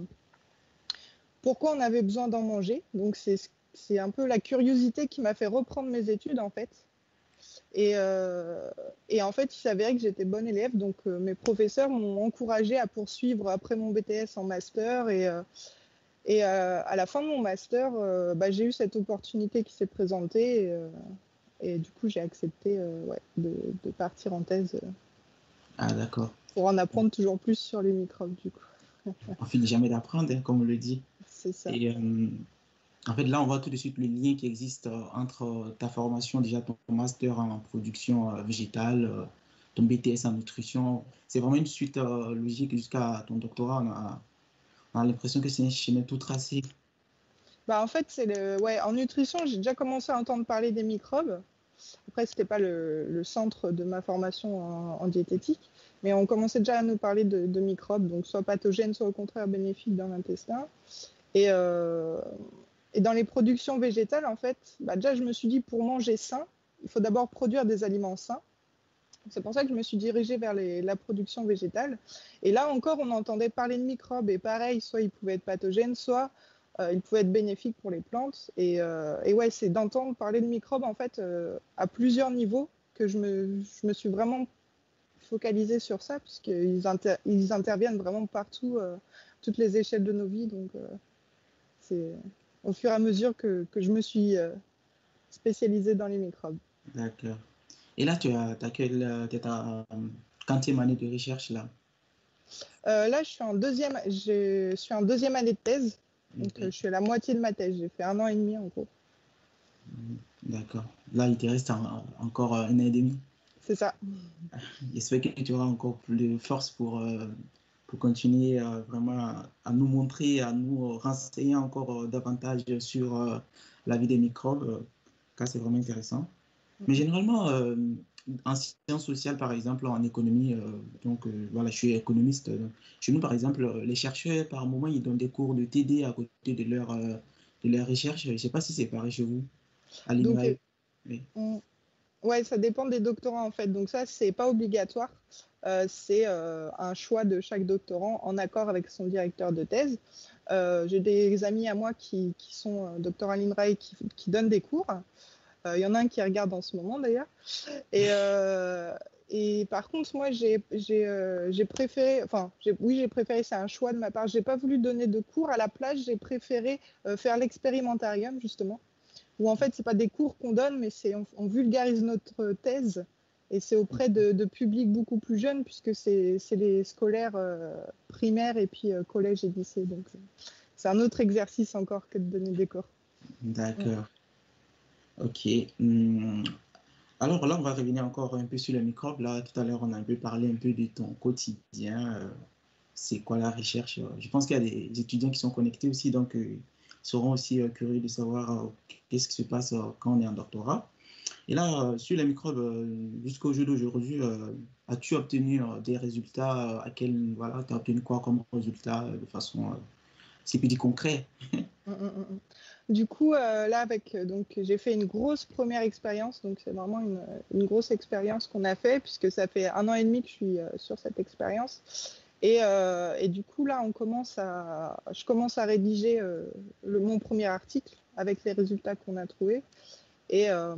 pourquoi on avait besoin d'en manger. Donc c'est un peu la curiosité qui m'a fait reprendre mes études en fait. Et, euh, et en fait, il s'avérait que j'étais bonne élève, donc euh, mes professeurs m'ont encouragée à poursuivre après mon B T S en master. Et, euh, et euh, à la fin de mon master, euh, bah, j'ai eu cette opportunité qui s'est présentée. Et, euh, et du coup, j'ai accepté euh, ouais, de, de partir en thèse euh, Ah, d'accord. pour en apprendre toujours plus sur les microbes du coup. On finit jamais d'apprendre, hein, comme on le dit. C'est ça. Et euh, en fait, là, on voit tout de suite le lien qui existe euh, entre euh, ta formation, déjà ton master en production euh, végétale, euh, ton B T S en nutrition. C'est vraiment une suite euh, logique jusqu'à ton doctorat. On a, on a l'impression que c'est un chemin tout tracé. Bah, en fait, c'est le... ouais, en nutrition, j'ai déjà commencé à entendre parler des microbes. Après, ce n'était pas le, le centre de ma formation en, en diététique, mais on commençait déjà à nous parler de, de microbes, donc soit pathogènes, soit au contraire bénéfiques dans l'intestin. Et, euh, et dans les productions végétales, en fait, bah déjà, je me suis dit, pour manger sain, il faut d'abord produire des aliments sains. C'est pour ça que je me suis dirigée vers les, la production végétale. Et là encore, on entendait parler de microbes. Et pareil, soit ils pouvaient être pathogènes, soit euh, ils pouvaient être bénéfiques pour les plantes. Et, euh, et ouais, c'est d'entendre parler de microbes en fait euh, à plusieurs niveaux que je me, je me suis vraiment focalisée sur ça, puisqu'ils inter, ils interviennent vraiment partout, euh, toutes les échelles de nos vies. Donc, euh, c'est au fur et à mesure que, que je me suis euh, spécialisée dans les microbes. D'accord. Et là, tu as, as quelle, euh, tu es ta euh, quantième année de recherche là? Euh, là, je suis en deuxième, je suis en deuxième année de thèse. Donc, Okay. euh, je suis à la moitié de ma thèse. J'ai fait un an et demi en gros. D'accord. Là, il te reste en, encore un an et demi. C'est ça. J'espère que tu auras encore plus de force pour, euh, pour continuer euh, vraiment à, à nous montrer, à nous renseigner encore euh, davantage sur euh, la vie des microbes, euh, car c'est vraiment intéressant. Mais généralement, euh, en sciences sociales, par exemple, en économie, euh, donc euh, voilà, je suis économiste. Donc, chez nous, par exemple, les chercheurs, par moment, ils donnent des cours de T D à côté de leur, euh, de leur recherche. Je ne sais pas si c'est pareil chez vous, à Donc, l'INRAE. euh, Oui. on... ouais, ça dépend des doctorants en fait. Donc, ça, c'est pas obligatoire. Euh, c'est euh, un choix de chaque doctorant en accord avec son directeur de thèse. Euh, J'ai des amis à moi qui, qui sont euh, doctorants à l'INRAE qui, qui donnent des cours. Il euh, y en a un qui regarde en ce moment d'ailleurs. Et, euh, et par contre, moi, j'ai j'ai, euh, j'ai préféré, enfin, j'ai- oui, j'ai préféré, c'est un choix de ma part. J'ai pas voulu donner de cours à la place, j'ai préféré euh, faire l'expérimentarium, justement, où en fait, c'est pas des cours qu'on donne, mais c'est on, on vulgarise notre thèse, et c'est auprès de, de publics beaucoup plus jeunes, puisque c'est c'est les scolaires euh, primaires et puis euh, collège et lycée. Donc, euh, c'est un autre exercice encore que de donner des cours. D'accord. Ok. Hum, Alors là, on va revenir encore un peu sur les microbes. Là, tout à l'heure, on a un peu parlé un peu de ton quotidien. euh, c'est quoi la recherche? euh, Je pense qu'il y a des étudiants qui sont connectés aussi, donc euh, ils seront aussi euh, curieux de savoir euh, qu'est-ce qui se passe euh, quand on est en doctorat. Et là, euh, sur les microbes, euh, jusqu'au jour d'aujourd'hui, euh, as-tu obtenu euh, des résultats? euh, à quel, voilà, tu as obtenu quoi comme résultat euh, de façon, euh, c'est plus dit concret? Mm, mm, mm. Du coup, euh, là, avec, euh, donc, j'ai fait une grosse première expérience. Donc, c'est vraiment une, une grosse expérience qu'on a fait, puisque ça fait un an et demi que je suis euh, sur cette expérience. Et, euh, et du coup, là, on commence à, je commence à rédiger euh, le, mon premier article avec les résultats qu'on a trouvés. Et euh,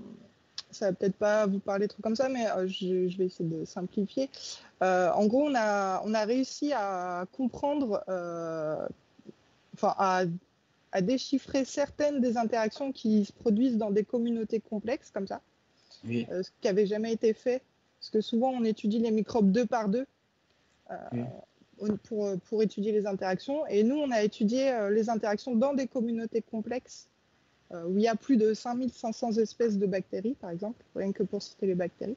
ça va peut-être pas vous parler trop comme ça, mais euh, je, je vais essayer de simplifier. Euh, en gros, on a, on a réussi à comprendre, euh, enfin, à à déchiffrer certaines des interactions qui se produisent dans des communautés complexes comme ça, Oui, euh, ce qui n'avait jamais été fait, parce que souvent on étudie les microbes deux par deux euh, oui. pour, pour étudier les interactions, et nous on a étudié euh, les interactions dans des communautés complexes euh, où il y a plus de cinq mille cinq cents espèces de bactéries, par exemple, rien que pour citer les bactéries.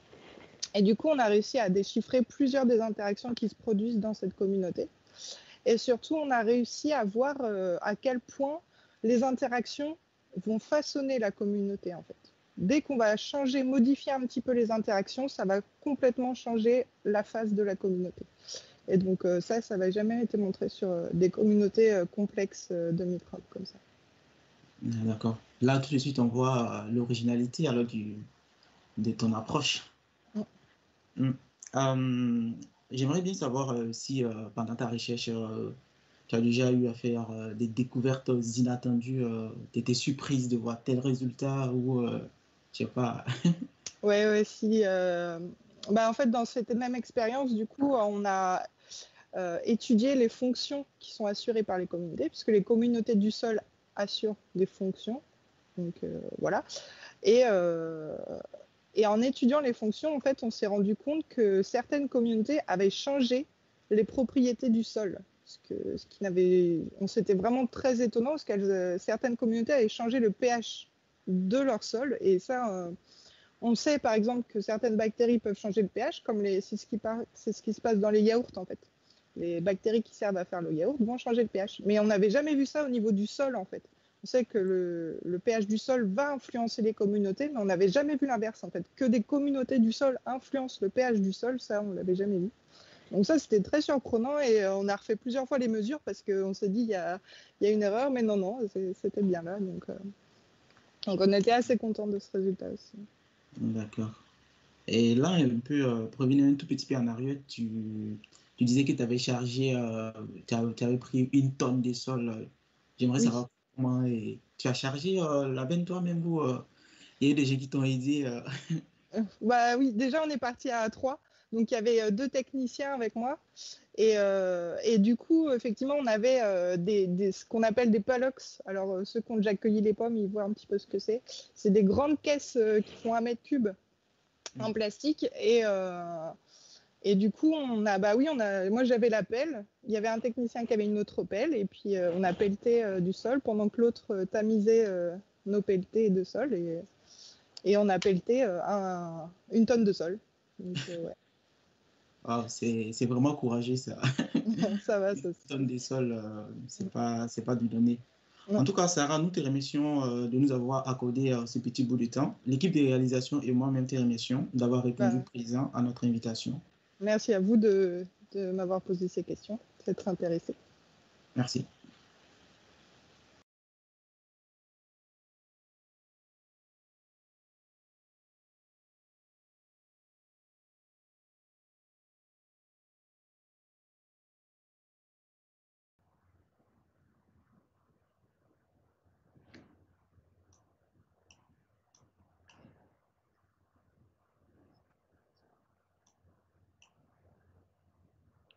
Et du coup, on a réussi à déchiffrer plusieurs des interactions qui se produisent dans cette communauté. Et surtout, on a réussi à voir euh, à quel point les interactions vont façonner la communauté, en fait. Dès qu'on va changer, modifier un petit peu les interactions, ça va complètement changer la face de la communauté. Et donc euh, ça, ça n'a jamais été montré sur euh, des communautés euh, complexes euh, de microbes comme ça. Ah, d'accord. Là, tout de suite, on voit euh, l'originalité alors du, de ton approche. Mm. Mm. Euh, J'aimerais bien savoir euh, si euh, pendant ta recherche, euh, tu as déjà eu à faire euh, des découvertes inattendues, euh, tu étais surprise de voir tel résultat ou, euh, je sais pas. Ouais, ouais, si. Euh... Bah, en fait, dans cette même expérience, du coup, on a euh, étudié les fonctions qui sont assurées par les communautés, puisque les communautés du sol assurent des fonctions. Donc euh, voilà. Et, euh, et en étudiant les fonctions, en fait, on s'est rendu compte que certaines communautés avaient changé les propriétés du sol. Ce, que, ce qui n'avait, on s'était vraiment très étonnant parce que euh, certaines communautés avaient changé le pH de leur sol. Et ça, euh, on sait par exemple que certaines bactéries peuvent changer le pH, comme les, c'est ce qui par, c'est ce qui se passe dans les yaourts en fait. Les bactéries qui servent à faire le yaourt vont changer le pH. Mais on n'avait jamais vu ça au niveau du sol en fait. On sait que le, le pH du sol va influencer les communautés, mais on n'avait jamais vu l'inverse en fait. Que des communautés du sol influencent le pH du sol, ça on l'avait jamais vu. Donc ça c'était très surprenant et euh, on a refait plusieurs fois les mesures parce qu'on s'est dit il y a, y a une erreur, mais non, non, c'était bien là. Donc, euh, donc on était assez contents de ce résultat aussi. D'accord. Et là, un peu, euh, pour revenir un tout petit peu en arrière, tu, tu disais que tu avais chargé, euh, tu avais, tu avais pris une tonne de sol. euh. J'aimerais Oui. savoir comment et tu as chargé euh, la benne toi-même ou euh, il y a eu des gens qui t'ont aidé. euh. Euh, Bah oui, déjà on est parti à trois, donc il y avait euh, deux techniciens avec moi, et, euh, et du coup effectivement on avait euh, des, des- ce qu'on appelle des palox. Alors euh, ceux qui ont déjà accueilli les pommes, ils voient un petit peu ce que c'est. C'est des grandes caisses euh, qui font un mètre cube en plastique, et, euh, et du coup on a, bah oui, on a, moi j'avais la pelle, il y avait un technicien qui avait une autre pelle, et puis euh, on a pelleté euh, du sol pendant que l'autre euh, tamisait euh, nos pelletés de sol, et et on a pelleté euh, un- une tonne de sol. Donc, euh, ouais. Wow, c'est, c'est vraiment courageux ça. Ça va, Une ça. tonne de sol, euh, c'est pas, c'est pas du donné. En Non. tout cas, Sarah, nous te remercions euh, de nous avoir accordé euh, ce petit bout de temps. L'équipe de réalisation et moi-même te remercions d'avoir répondu Bah, présent à notre invitation. merci à vous de, de m'avoir posé ces questions. C'est très intéressé. Merci.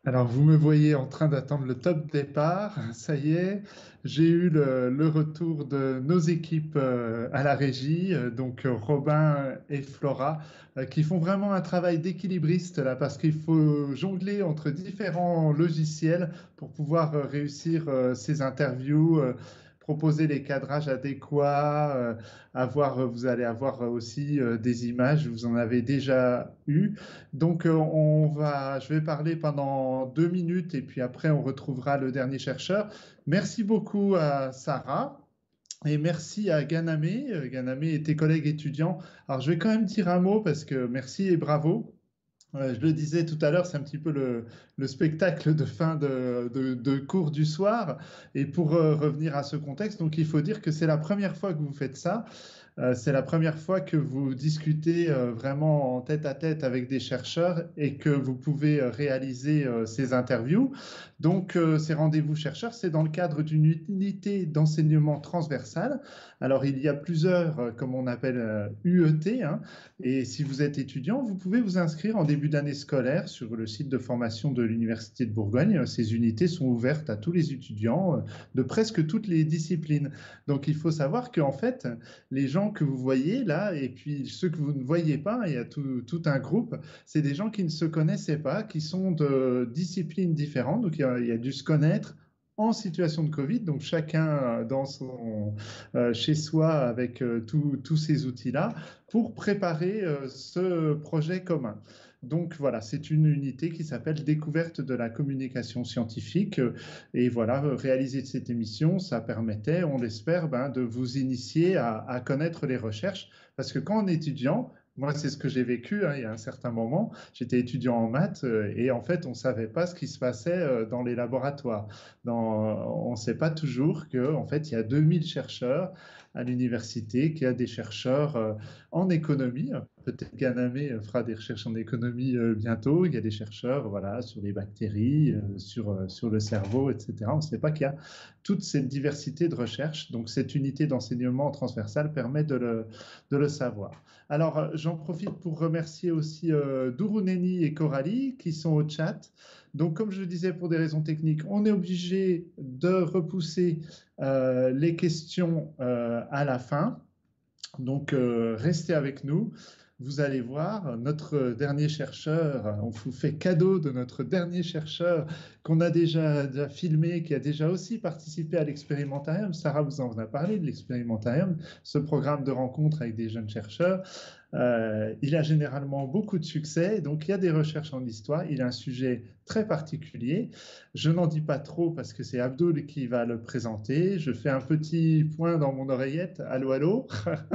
Alors, vous me voyez en train d'attendre le top départ. Ça y est, j'ai eu le, le retour de nos équipes euh, à la régie, euh, donc euh, Robin et Flora, euh, qui font vraiment un travail d'équilibriste là, parce qu'il faut jongler entre différents logiciels pour pouvoir euh, réussir euh, ces interviews, euh, proposer les cadrages adéquats, euh, avoir, vous allez avoir aussi euh, des images, vous en avez déjà eu. Donc, euh, on va, je vais parler pendant deux minutes et puis après, on retrouvera le dernier chercheur. Merci beaucoup à Sarah et merci à Ganamé. Euh, Ganamé et tes collègues étudiants. Alors, je vais quand même dire un mot parce que merci et bravo. Euh, je le disais tout à l'heure, c'est un petit peu le, le spectacle de fin de, de- de cours du soir. Et pour euh, revenir à ce contexte, donc il faut dire que c'est la première fois que vous faites ça. Euh, c'est la première fois que vous discutez euh, vraiment en tête à tête avec des chercheurs et que vous pouvez euh, réaliser euh, ces interviews. Donc, euh, ces rendez-vous chercheurs, c'est dans le cadre d'une unité d'enseignement transversal. Alors, il y a plusieurs, euh, comme on appelle euh, U E T, hein, et si vous êtes étudiant, vous pouvez vous inscrire en début d'année scolaire sur le site de formation de l'Université de Bourgogne. Ces unités sont ouvertes à tous les étudiants euh, de presque toutes les disciplines. Donc, il faut savoir qu'en fait, les gens que vous voyez là, et puis ceux que vous ne voyez pas, il y a tout, tout un groupe, c'est des gens qui ne se connaissaient pas, qui sont de disciplines différentes, donc il y a, il y a dû se connaître en situation de Covid, donc chacun dans son, euh, chez soi avec euh, tous ces outils-là, pour préparer euh, ce projet commun. Donc voilà, c'est une unité qui s'appelle Découverte de la communication scientifique. Et voilà, réaliser cette émission, ça permettait, on l'espère, ben, de vous initier à, à connaître les recherches. Parce que quand on est étudiant, moi, c'est ce que j'ai vécu hein, il y a un certain moment. J'étais étudiant en maths euh, et en fait, on ne savait pas ce qui se passait euh, dans les laboratoires. Dans, on ne sait pas toujours qu'en fait, il y a deux mille chercheurs à l'université, qu'il y a des chercheurs euh, en économie. Peut-être Ganamé fera des recherches en économie euh, bientôt. Il y a des chercheurs voilà, sur les bactéries, euh, sur, euh, sur le cerveau, et cetera. On ne sait pas qu'il y a toute cette diversité de recherche. Donc, cette unité d'enseignement transversal permet de le, de le savoir. Alors, euh, j'en profite pour remercier aussi euh, Duruneni et Coralie qui sont au chat. Donc, comme je le disais, pour des raisons techniques, on est obligé de repousser euh, les questions euh, à la fin. Donc, euh, restez avec nous. Vous allez voir, notre dernier chercheur, on vous fait cadeau de notre dernier chercheur qu'on a déjà, déjà filmé, qui a déjà aussi participé à l'expérimentarium. Sarah vous en a parlé de l'expérimentarium, ce programme de rencontre avec des jeunes chercheurs. Euh, il a généralement beaucoup de succès, donc il y a des recherches en histoire. Il a un sujet très particulier. Je n'en dis pas trop parce que c'est Abdul qui va le présenter. Je fais un petit point dans mon oreillette. Allô, allô.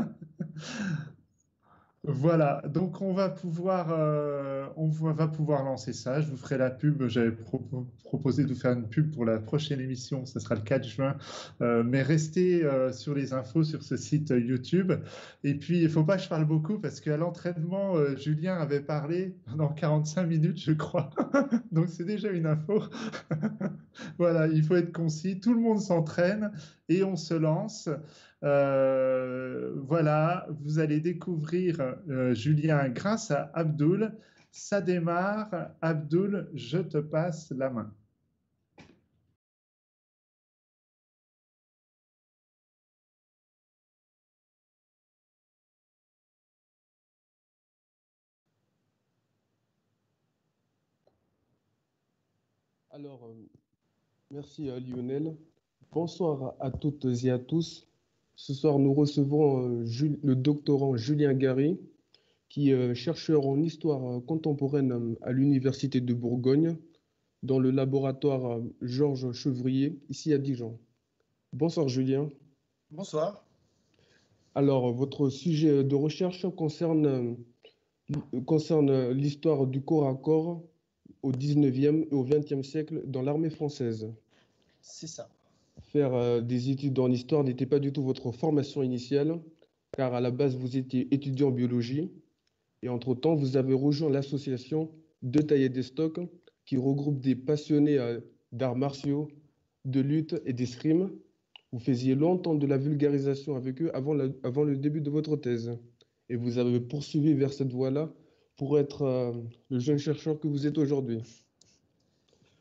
Voilà, donc on va pouvoir, euh, on va pouvoir lancer ça. Je vous ferai la pub. J'avais pro proposé de vous faire une pub pour la prochaine émission. Ce sera le quatre juin. Euh, mais restez euh, sur les infos sur ce site YouTube. Et puis, il ne faut pas que je parle beaucoup parce qu'à l'entraînement, euh, Julien avait parlé pendant quarante-cinq minutes, je crois. Donc, c'est déjà une info. Voilà, il faut être concis. Tout le monde s'entraîne et on se lance. Euh, voilà, vous allez découvrir euh, Julien grâce à Abdul. Ça démarre. Abdul, je te passe la main. Alors, euh, merci à Lionel. Bonsoir à toutes et à tous. Ce soir, nous recevons euh, Jul- le doctorant Julien Gary, qui est chercheur en histoire euh, contemporaine euh, à l'Université de Bourgogne, dans le laboratoire euh, Georges Chevrier, ici à Dijon. Bonsoir Julien. Bonsoir. Alors, euh, votre sujet de recherche concerne, euh, l- concerne l'histoire du corps à corps au dix-neuvième et au vingtième siècle dans l'armée française. C'est ça. Faire euh, des études en histoire n'était pas du tout votre formation initiale, car à la base, vous étiez étudiant en biologie. Et entre-temps, vous avez rejoint l'association De Taille et d'Estoc, qui regroupe des passionnés euh, d'arts martiaux, de lutte et d'escrime. Vous faisiez longtemps de la vulgarisation avec eux avant, la- avant le début de votre thèse. Et vous avez poursuivi vers cette voie-là pour être euh, le jeune chercheur que vous êtes aujourd'hui.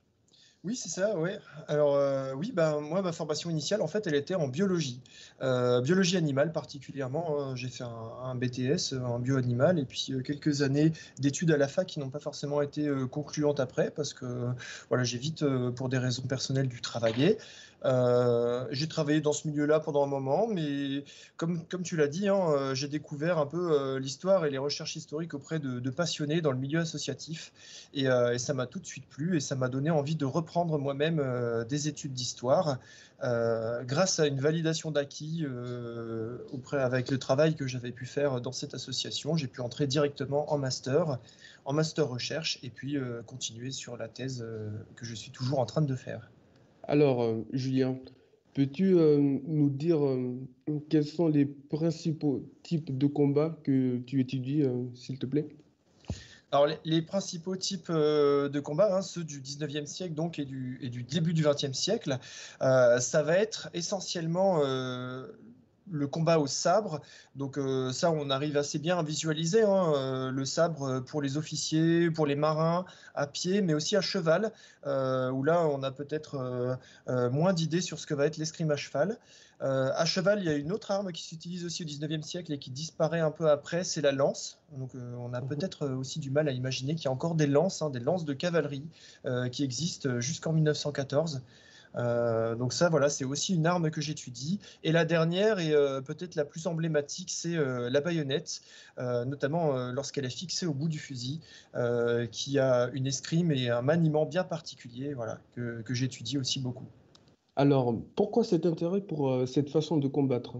Oui, c'est ça, ouais. Alors, euh, oui, ben, moi, ma formation initiale, en fait, elle était en biologie. Euh, biologie animale particulièrement, hein. J'ai fait un, un B T S en bio-animal et puis euh, quelques années d'études à la fac qui n'ont pas forcément été euh, concluantes après parce que voilà, j'ai vite, euh, pour des raisons personnelles, dû travailler. Euh, j'ai travaillé dans ce milieu-là pendant un moment, mais comme, comme tu l'as dit, hein, euh, j'ai découvert un peu euh, l'histoire et les recherches historiques auprès de, de passionnés dans le milieu associatif. Et, euh, et ça m'a tout de suite plu et ça m'a donné envie de reprendre moi-même euh, des études d'histoire euh, grâce à une validation d'acquis euh, auprès avec le travail que j'avais pu faire dans cette association. J'ai pu entrer directement en master, en master recherche et puis euh, continuer sur la thèse euh, que je suis toujours en train de faire. Alors, euh, Julien, peux-tu euh, nous dire euh, quels sont les principaux types de combats que tu étudies, euh, s'il te plaît? Alors, les, les principaux types euh, de combats, hein, ceux du dix-neuvième siècle donc, et, du, et du début du vingtième siècle, euh, ça va être essentiellement euh, le combat au sabre. Donc euh, ça, on arrive assez bien à visualiser, hein, euh, le sabre pour les officiers, pour les marins, à pied, mais aussi à cheval, euh, où là, on a peut-être euh, euh, moins d'idées sur ce que va être l'escrime à cheval. Euh, à cheval, il y a une autre arme qui s'utilise aussi au dix-neuvième siècle et qui disparaît un peu après, c'est la lance. Donc euh, on a peut-être aussi du mal à imaginer qu'il y a encore des lances, hein, des lances de cavalerie euh, qui existent jusqu'en mille neuf cent quatorze. Euh, donc ça, voilà, c'est aussi une arme que j'étudie. Et la dernière, et euh, peut-être la plus emblématique, c'est euh, la baïonnette, euh, notamment euh, lorsqu'elle est fixée au bout du fusil, euh, qui a une escrime et un maniement bien particulier, voilà, que, que j'étudie aussi beaucoup. Alors, pourquoi cet intérêt pour euh, cette façon de combattre?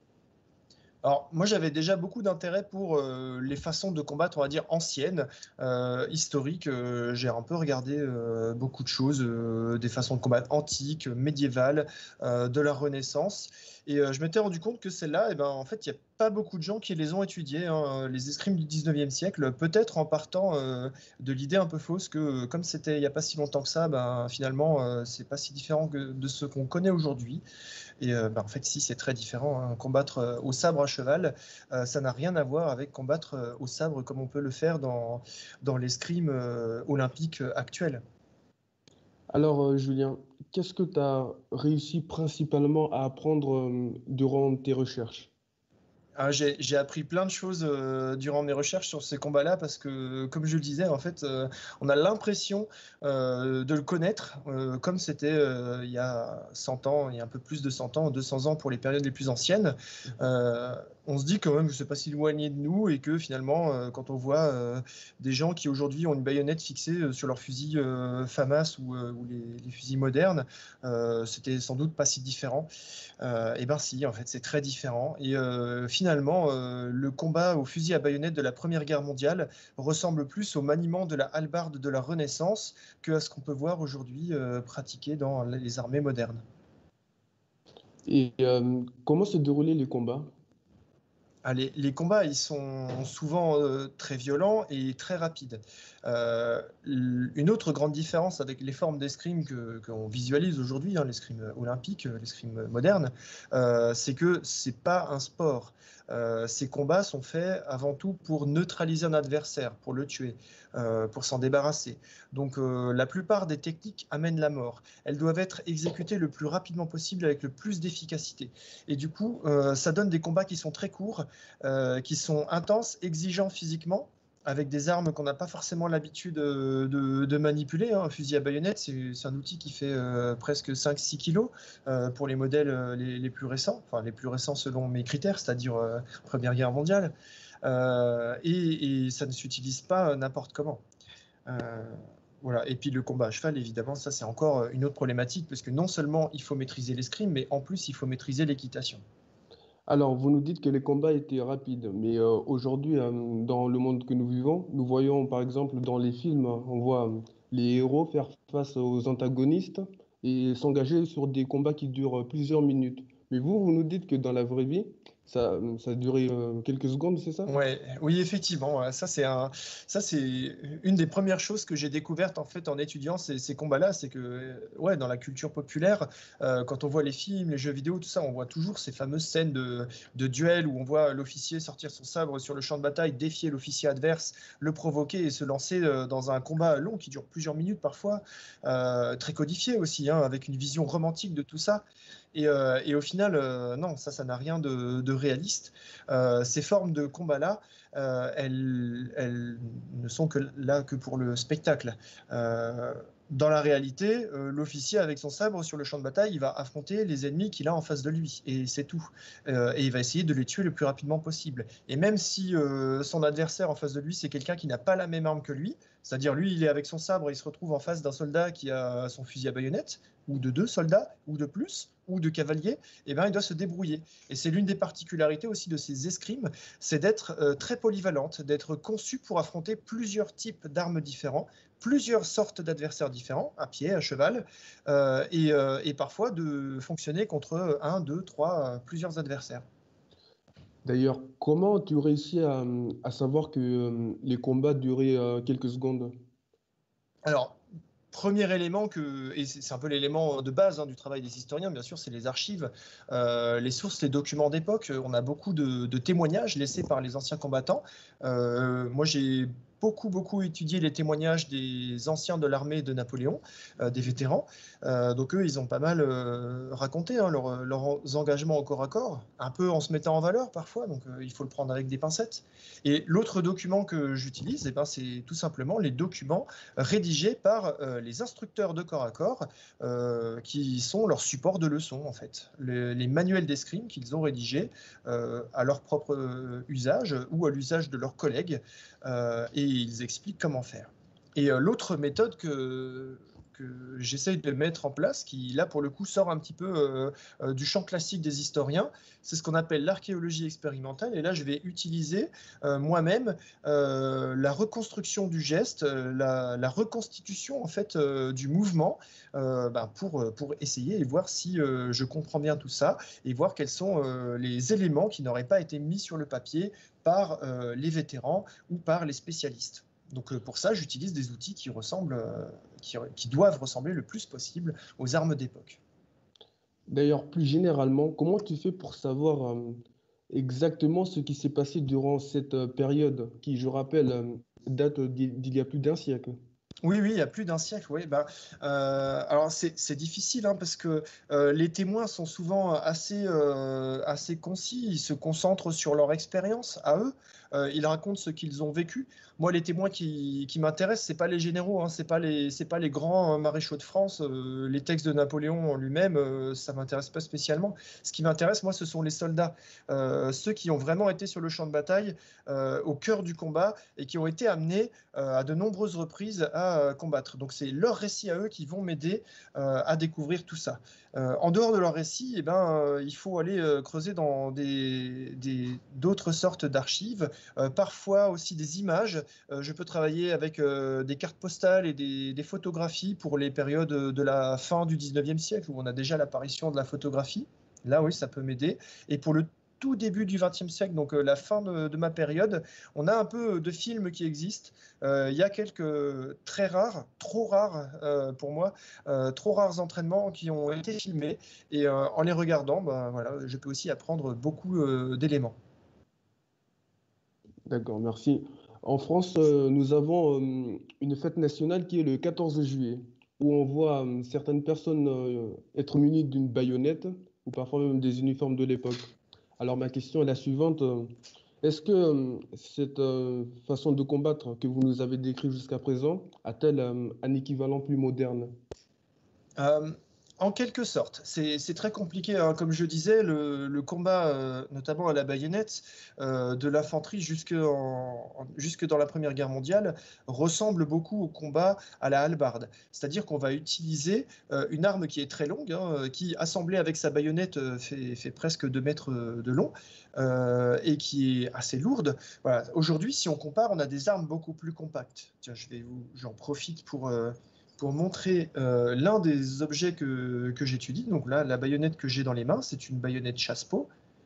Alors, moi, j'avais déjà beaucoup d'intérêt pour euh, les façons de combattre, on va dire, anciennes, euh, historiques. Euh, j'ai un peu regardé euh, beaucoup de choses, euh, des façons de combattre antiques, médiévales, euh, de la Renaissance. Et euh, je m'étais rendu compte que celles-là, eh ben, en fait, il n'y a pas beaucoup de gens qui les ont étudiées, hein, les escrimes du dix-neuvième siècle, peut-être en partant euh, de l'idée un peu fausse que, comme c'était il n'y a pas si longtemps que ça, ben, finalement, euh, c'est pas si différent que de ce qu'on connaît aujourd'hui. Et euh, bah, en fait, si, c'est très différent, hein. Combattre euh, au sabre à cheval, euh, ça n'a rien à voir avec combattre euh, au sabre comme on peut le faire dans, dans l'escrime euh, olympique euh, actuel. Alors, euh, Julien, qu'est-ce que tu as réussi principalement à apprendre euh, durant tes recherches? Ah, J'ai j'ai appris plein de choses euh, durant mes recherches sur ces combats-là parce que, comme je le disais, en fait, euh, on a l'impression euh, de le connaître euh, comme c'était euh, il y a cent ans, il y a un peu plus de cent ans, deux cents ans pour les périodes les plus anciennes. Euh, on se dit quand même que c'est pas si éloigné de nous et que finalement, euh, quand on voit euh, des gens qui aujourd'hui ont une baïonnette fixée euh, sur leur fusil euh, FAMAS ou, euh, ou les, les fusils modernes, euh, c'était sans doute pas si différent. Euh, et ben si, en fait, c'est très différent. Et euh, finalement, euh, le combat au fusil à baïonnette de la Première Guerre mondiale ressemble plus au maniement de la hallebarde de la Renaissance que à ce qu'on peut voir aujourd'hui euh, pratiqué dans les armées modernes. Et euh, comment se déroulaient les combats? Ah, les, les combats, ils sont souvent euh, très violents et très rapides. Euh, une autre grande différence avec les formes d'escrime que, qu'on visualise aujourd'hui, hein, l'escrime olympique, euh, l'escrime moderne, euh, c'est que c'est pas un sport. Euh, ces combats sont faits avant tout pour neutraliser un adversaire, pour le tuer, euh, pour s'en débarrasser. Donc euh, la plupart des techniques amènent la mort. Elles doivent être exécutées le plus rapidement possible avec le plus d'efficacité. Et du coup, euh, ça donne des combats qui sont très courts, euh, qui sont intenses, exigeants physiquement, avec des armes qu'on n'a pas forcément l'habitude de, de, de manipuler, hein. Un fusil à baïonnette, c'est un outil qui fait euh, presque cinq six kilos euh, pour les modèles euh, les, les, plus récents, enfin les plus récents selon mes critères, c'est-à-dire euh, Première Guerre mondiale. Euh, et, et ça ne s'utilise pas n'importe comment. Euh, voilà. Et puis le combat à cheval, évidemment, ça c'est encore une autre problématique, parce que non seulement il faut maîtriser l'escrime, mais en plus il faut maîtriser l'équitation. Alors, vous nous dites que les combats étaient rapides, mais euh, aujourd'hui, euh, dans le monde que nous vivons, nous voyons par exemple dans les films, on voit euh, les héros faire face aux antagonistes et s'engager sur des combats qui durent plusieurs minutes. Mais vous, vous nous dites que dans la vraie vie, Ça, ça a duré euh, quelques secondes, c'est ça? Ouais, oui, effectivement. ouais, Ça, c'est un, ça, c'est une des premières choses que j'ai découvertes en fait en étudiant ces, ces combats-là, c'est que euh, ouais, dans la culture populaire, euh, quand on voit les films, les jeux vidéo, tout ça, on voit toujours ces fameuses scènes de, de duel où on voit l'officier sortir son sabre sur le champ de bataille, défier l'officier adverse, le provoquer et se lancer euh, dans un combat long qui dure plusieurs minutes parfois, euh, très codifié aussi, hein, avec une vision romantique de tout ça. Et, euh, et au final, euh, non, ça, ça n'a rien de, de réaliste. Euh, ces formes de combat-là, euh, elles, elles ne sont que là que pour le spectacle. Euh, dans la réalité, euh, l'officier avec son sabre sur le champ de bataille, il va affronter les ennemis qu'il a en face de lui, et c'est tout. Euh, et il va essayer de les tuer le plus rapidement possible. Et même si euh, son adversaire en face de lui, c'est quelqu'un qui n'a pas la même arme que lui, c'est-à-dire lui, il est avec son sabre, et il se retrouve en face d'un soldat qui a son fusil à baïonnette, ou de deux soldats, ou de plus, ou de cavaliers, eh ben, il doit se débrouiller. Et c'est l'une des particularités aussi de ces escrimes, c'est d'être euh, très polyvalente, d'être conçue pour affronter plusieurs types d'armes différents, plusieurs sortes d'adversaires différents, à pied, à cheval, euh, et, euh, et parfois de fonctionner contre un, deux, trois, euh, plusieurs adversaires. D'ailleurs, comment tu réussis à, à savoir que euh, les combats duraient euh, quelques secondes? Alors, premier élément, que, et c'est un peu l'élément de base hein, du travail des historiens, bien sûr, c'est les archives, euh, les sources, les documents d'époque. On a beaucoup de, de témoignages laissés par les anciens combattants. Euh, moi, j'ai beaucoup, beaucoup étudié les témoignages des anciens de l'armée de Napoléon, euh, des vétérans. Euh, donc eux, ils ont pas mal euh, raconté hein, leur, leurs engagements au corps à corps, un peu en se mettant en valeur parfois, donc euh, il faut le prendre avec des pincettes. Et l'autre document que j'utilise, eh ben, c'est tout simplement les documents rédigés par euh, les instructeurs de corps à corps, euh, qui sont leur support de leçons en fait. Les, les manuels d'escrime qu'ils ont rédigés euh, à leur propre euh, usage ou à l'usage de leurs collègues, euh, et ils expliquent comment faire. Et euh, l'autre méthode que que j'essaye de mettre en place, qui là pour le coup sort un petit peu euh, euh, du champ classique des historiens, c'est ce qu'on appelle l'archéologie expérimentale. Et là, je vais utiliser euh, moi-même euh, la reconstruction du geste, euh, la, la reconstitution en fait euh, du mouvement, euh, bah, pour, pour essayer et voir si euh, je comprends bien tout ça et voir quels sont euh, les éléments qui n'auraient pas été mis sur le papier par euh, les vétérans ou par les spécialistes. Donc euh, pour ça, j'utilise des outils qui ressemblent, euh, qui, qui doivent ressembler le plus possible aux armes d'époque. D'ailleurs, plus généralement, comment tu fais pour savoir euh, exactement ce qui s'est passé durant cette euh, période qui, je rappelle, euh, date d'il d'il y a plus d'un siècle? Oui, oui, il y a plus d'un siècle. Oui, ben, euh, alors c'est c'est difficile hein, parce que euh, les témoins sont souvent assez, euh, assez concis. Ils se concentrent sur leur expérience à eux. Euh, ils racontent ce qu'ils ont vécu. Moi, les témoins qui, qui m'intéressent, c'est pas les généraux, hein, c'est pas les, c'est pas les grands euh, maréchaux de France. Euh, les textes de Napoléon en lui-même, euh, ça m'intéresse pas spécialement. Ce qui m'intéresse, moi, ce sont les soldats, euh, ceux qui ont vraiment été sur le champ de bataille, euh, au cœur du combat et qui ont été amenés euh, à de nombreuses reprises à combattre. Donc c'est leurs récits à eux qui vont m'aider euh, à découvrir tout ça. Euh, en dehors de leurs récits, eh ben, euh, il faut aller euh, creuser dans des, des, d'autres sortes d'archives, euh, parfois aussi des images. Euh, je peux travailler avec euh, des cartes postales et des, des photographies pour les périodes de la fin du dix-neuvième siècle où on a déjà l'apparition de la photographie. Là, oui, ça peut m'aider. Et pour le tout début du vingtième siècle, donc euh, la fin de, de ma période, on a un peu de films qui existent. Euh, il y a quelques très rares, trop rares euh, pour moi, euh, trop rares entraînements qui ont été filmés. Et euh, en les regardant, ben, voilà, je peux aussi apprendre beaucoup euh, d'éléments. D'accord, merci. En France, euh, nous avons euh, une fête nationale qui est le quatorze juillet, où on voit euh, certaines personnes euh, être munies d'une baïonnette ou parfois même des uniformes de l'époque. Alors ma question est la suivante. euh, Est-ce que euh, cette euh, façon de combattre que vous nous avez décrite jusqu'à présent a-t-elle euh, un équivalent plus moderne? Euh, En quelque sorte, c'est c'est très compliqué. Hein. Comme je disais, le, le combat, euh, notamment à la baïonnette, euh, de l'infanterie jusque, en- en- jusque dans la Première Guerre mondiale, ressemble beaucoup au combat à la hallebarde. C'est-à-dire qu'on va utiliser euh, une arme qui est très longue, hein, qui, assemblée avec sa baïonnette, euh, fait, fait presque deux mètres euh, de long, euh, et qui est assez lourde. Voilà. Aujourd'hui, si on compare, on a des armes beaucoup plus compactes. Tiens, je vais vous, j'en profite pour... euh, pour montrer euh, l'un des objets que, que j'étudie. Donc là, la baïonnette que j'ai dans les mains, c'est une baïonnette chasse-peau.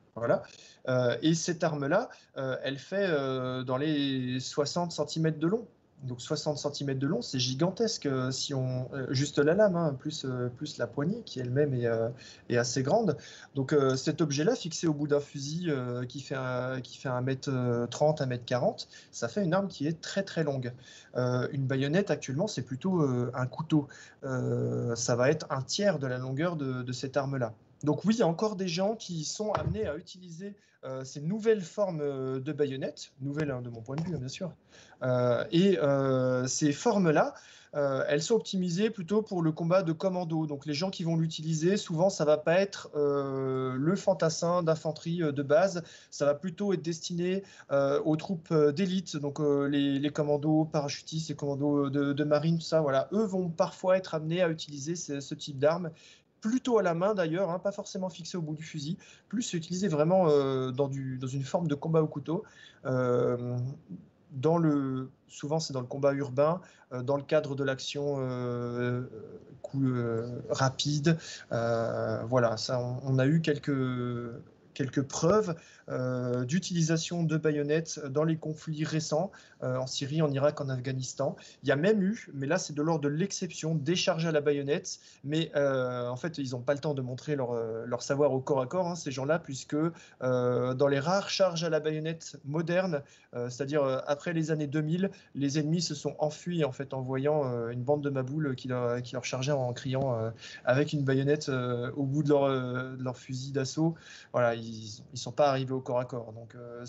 Voilà. Euh, et cette arme-là, euh, elle fait euh, dans les soixante centimètres de long. Donc soixante centimètres de long, c'est gigantesque euh, si on euh, juste la lame, hein, plus, euh, plus la poignée qui elle-même est, euh, est assez grande. Donc euh, cet objet-là, fixé au bout d'un fusil euh, qui fait un, qui fait un mètre trente, un mètre quarante, ça fait une arme qui est très très longue. Euh, une baïonnette actuellement, c'est plutôt euh, un couteau. Euh, ça va être un tiers de la longueur de, de cette arme-là. Donc oui, il y a encore des gens qui sont amenés à utiliser euh, ces nouvelles formes euh, de baïonnettes, nouvelles hein, de mon point de vue, bien sûr. Euh, et euh, ces formes-là, euh, elles sont optimisées plutôt pour le combat de commando. Donc les gens qui vont l'utiliser, souvent, ça ne va pas être euh, le fantassin d'infanterie de base, ça va plutôt être destiné euh, aux troupes d'élite, donc euh, les, les commandos parachutistes, les commandos de, de marine, tout ça. Voilà. Eux vont parfois être amenés à utiliser ce, ce type d'armes. Plutôt à la main d'ailleurs, hein, pas forcément fixé au bout du fusil, plus utilisé vraiment euh, dans, du, dans une forme de combat au couteau. Euh, dans le, souvent c'est dans le combat urbain, euh, dans le cadre de l'action euh, coup euh, rapide. Euh, voilà, ça, on, on a eu quelques, quelques preuves euh, d'utilisation de baïonnettes dans les conflits récents, euh, en Syrie, en Irak, en Afghanistan. Il y a même eu, mais là c'est de l'ordre de l'exception, des charges à la baïonnette, mais euh, en fait ils n'ont pas le temps de montrer leur, leur savoir au corps à corps, hein, ces gens-là, puisque euh, dans les rares charges à la baïonnette modernes, euh, c'est-à-dire euh, après les années deux mille, les ennemis se sont enfuis en fait en voyant euh, une bande de maboules qui leur, qui leur chargeait en criant euh, avec une baïonnette euh, au bout de leur, euh, de leur fusil d'assaut. Voilà, ils ne sont pas arrivés au corps à corps. Donc euh,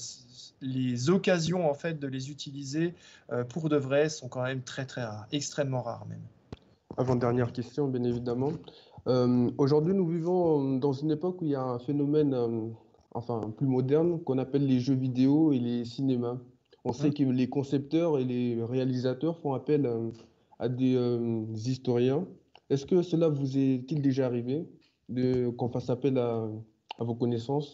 les occasions en fait de les utiliser euh, pour de vrai sont quand même très très rares, extrêmement rares même. Avant-dernière question, bien évidemment. Euh, aujourd'hui, nous vivons dans une époque où il y a un phénomène euh, enfin, plus moderne qu'on appelle les jeux vidéo et les cinémas. On sait Mmh. que les concepteurs et les réalisateurs font appel euh, à des euh, historiens. Est-ce que cela vous est-il déjà arrivé de, qu'on fasse appel à, à vos connaissances?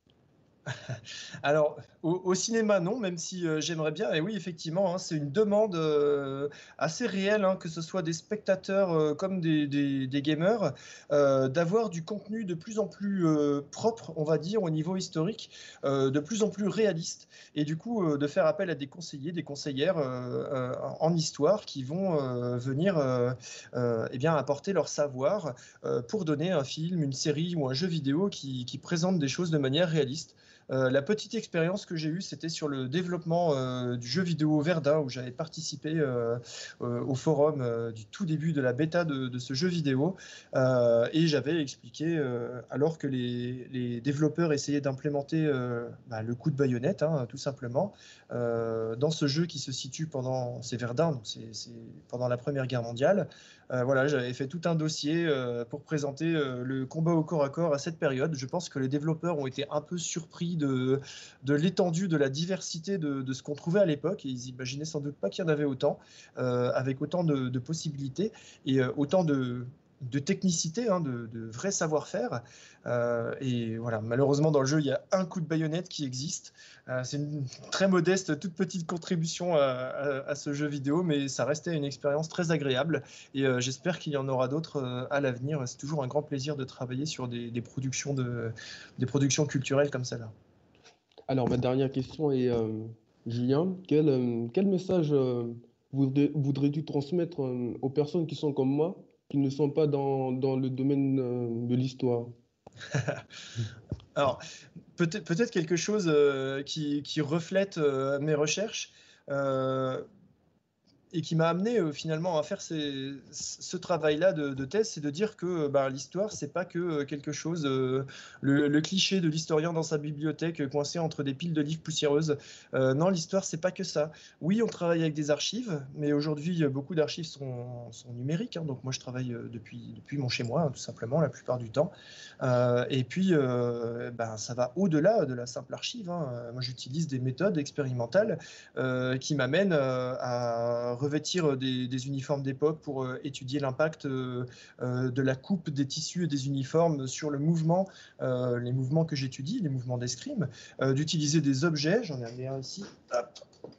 Alors, au, au cinéma, non, même si euh, j'aimerais bien. Et oui, effectivement, hein, c'est une demande euh, assez réelle, hein, que ce soit des spectateurs euh, comme des, des- des gamers, euh, d'avoir du contenu de plus en plus euh, propre, on va dire, au niveau historique, euh, de plus en plus réaliste. Et du coup, euh, de faire appel à des conseillers, des conseillères euh, euh, en histoire qui vont euh, venir euh, euh, eh bien, apporter leur savoir euh, pour donner un film, une série ou un jeu vidéo qui, qui présente des choses de manière réaliste. Euh, la petite expérience que j'ai eue, c'était sur le développement euh, du jeu vidéo Verdun, où j'avais participé euh, euh, au forum euh, du tout début de la bêta de, de ce jeu vidéo. Euh, et j'avais expliqué, euh, alors que les, les développeurs essayaient d'implémenter euh, bah, le coup de baïonnette, hein, tout simplement, euh, dans ce jeu qui se situe pendant, c'est Verdun, donc c'est c'est pendant la Première Guerre mondiale. Euh, voilà, j'avais fait tout un dossier euh, pour présenter euh, le combat au corps à corps à cette période. Je pense que les développeurs ont été un peu surpris de, de l'étendue, de la diversité de, de ce qu'on trouvait à l'époque. Et ils imaginaient sans doute pas qu'il y en avait autant, euh, avec autant de, de possibilités et euh, autant de, de technicité, hein, de, de vrai savoir-faire. Euh, et voilà, malheureusement, dans le jeu, il y a un coup de baïonnette qui existe. Euh, c'est une très modeste, toute petite contribution à, à, à ce jeu vidéo, mais ça restait une expérience très agréable. Et euh, j'espère qu'il y en aura d'autres euh, à l'avenir. C'est toujours un grand plaisir de travailler sur des, des productions, de, des productions culturelles comme celle-là. Alors, ma dernière question est, euh, Julien, quel, euh, quel message euh, voudrais- voudrais-tu transmettre euh, aux personnes qui sont comme moi, qui ne sont pas dans, dans le domaine euh, de l'histoire? Alors, peut-être peut-être quelque chose euh, qui, qui reflète euh, mes recherches. Euh, et qui m'a amené euh, finalement à faire ces, ce travail-là de, de thèse, c'est de dire que bah, l'histoire, c'est pas que euh, quelque chose, euh, le, le cliché de l'historien dans sa bibliothèque euh, coincé entre des piles de livres poussiéreuses. Euh, non, l'histoire, c'est pas que ça. Oui, on travaille avec des archives, mais aujourd'hui, euh, beaucoup d'archives sont, sont numériques. Hein, donc moi, je travaille euh, depuis, depuis mon chez-moi, hein, tout simplement, la plupart du temps. Euh, et puis, euh, ben, ça va au-delà de la simple archive. Hein. Moi, j'utilise des méthodes expérimentales euh, qui m'amènent euh, à revêtir des, des uniformes d'époque pour euh, étudier l'impact euh, euh, de la coupe des tissus et des uniformes sur le mouvement, euh, les mouvements que j'étudie, les mouvements d'escrime, euh, d'utiliser des objets, j'en ai amené un ici, hop,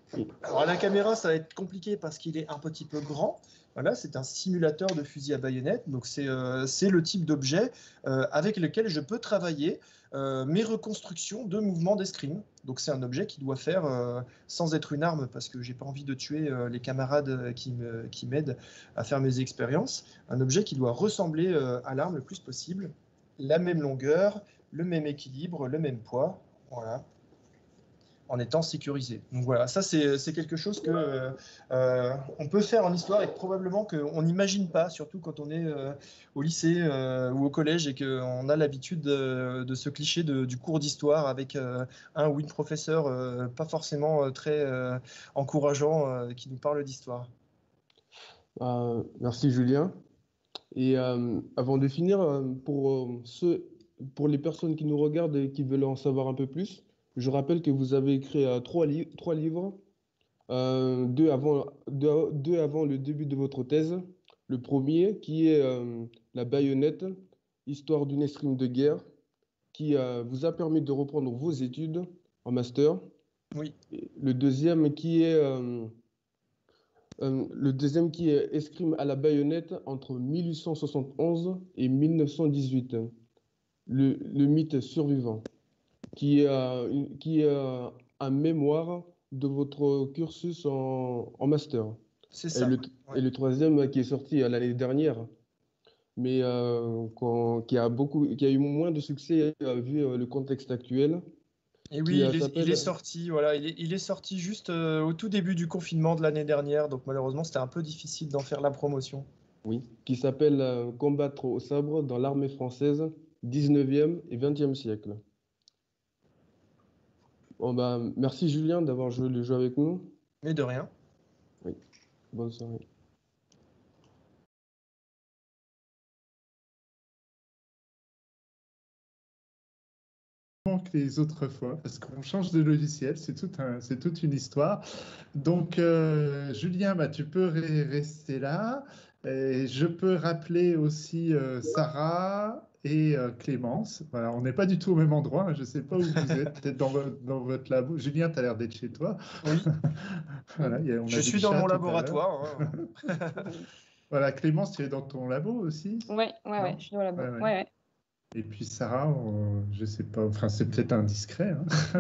Alors à la caméra, ça va être compliqué parce qu'il est un petit peu grand. Voilà, c'est un simulateur de fusil à baïonnette. Donc c'est euh, c'est le type d'objet euh, avec lequel je peux travailler euh, mes reconstructions de mouvements d'escrime. Donc c'est un objet qui doit faire, euh, sans être une arme, parce que j'ai pas envie de tuer euh, les camarades qui me, qui m'aident à faire mes expériences, un objet qui doit ressembler euh, à l'arme le plus possible, la même longueur, le même équilibre, le même poids. Voilà. En étant sécurisé. Donc voilà, ça c'est c'est quelque chose que euh, euh, on peut faire en histoire et que probablement qu'on n'imagine pas, surtout quand on est euh, au lycée euh, ou au collège et qu'on a l'habitude de, de ce cliché de, du cours d'histoire avec euh, un ou une professeur euh, pas forcément euh, très euh, encourageant euh, qui nous parle d'histoire. Euh, merci Julien. Et euh, avant de finir, euh, pour, euh, ceux, pour les personnes qui nous regardent et qui veulent en savoir un peu plus, je rappelle que vous avez écrit euh, trois, li- trois livres, euh, deux avant, deux, deux avant le début de votre thèse. Le premier qui est euh, La baïonnette, histoire d'une escrime de guerre, qui euh, vous a permis de reprendre vos études en master. Oui. Et le deuxième qui est euh, euh, le deuxième qui est Escrime à la baïonnette entre mille huit cent soixante et onze et mille neuf cent dix-huit. Le, le mythe survivant, qui est, euh, une- qui est euh, un mémoire de votre cursus en, en master. C'est Et ça. le, Ouais. et le troisième euh, qui est sorti euh, l'année dernière, mais euh, qu'on- qui a beaucoup, qui a eu moins de succès euh, vu euh, le contexte actuel, Et qui oui, euh, il est, il est s'appelle, sorti, voilà, il est, il est sorti juste euh, au tout début du confinement de l'année dernière, donc malheureusement c'était un peu difficile d'en faire la promotion. oui, qui s'appelle euh, Combattre au sabre dans l'armée française, dix-neuvième et vingtième siècle. Bon, bah, merci Julien d'avoir joué le jeu avec nous. Mais de rien. Oui, bonne soirée. Que les autres fois, parce qu'on change de logiciel, c'est tout un, c'est toute une histoire. Donc, euh, Julien, bah, tu peux re- rester là. Et je peux rappeler aussi euh, Sarah et euh, Clémence. Voilà, on n'est pas du tout au même endroit, hein, je ne sais pas où vous êtes, peut-être dans, vo- dans votre labo. Julien, tu as l'air d'être chez toi. Oui. Voilà, il y a- on a Je vu suis le dans chat mon tout à l'heure. laboratoire. hein. Voilà, Clémence, tu es dans ton labo aussi? Ouais, ouais, ouais, Non je suis dans la Ouais, boîte. ouais. Ouais, ouais. Et puis Sarah, on- je sais pas, enfin c'est peut-être indiscret, hein.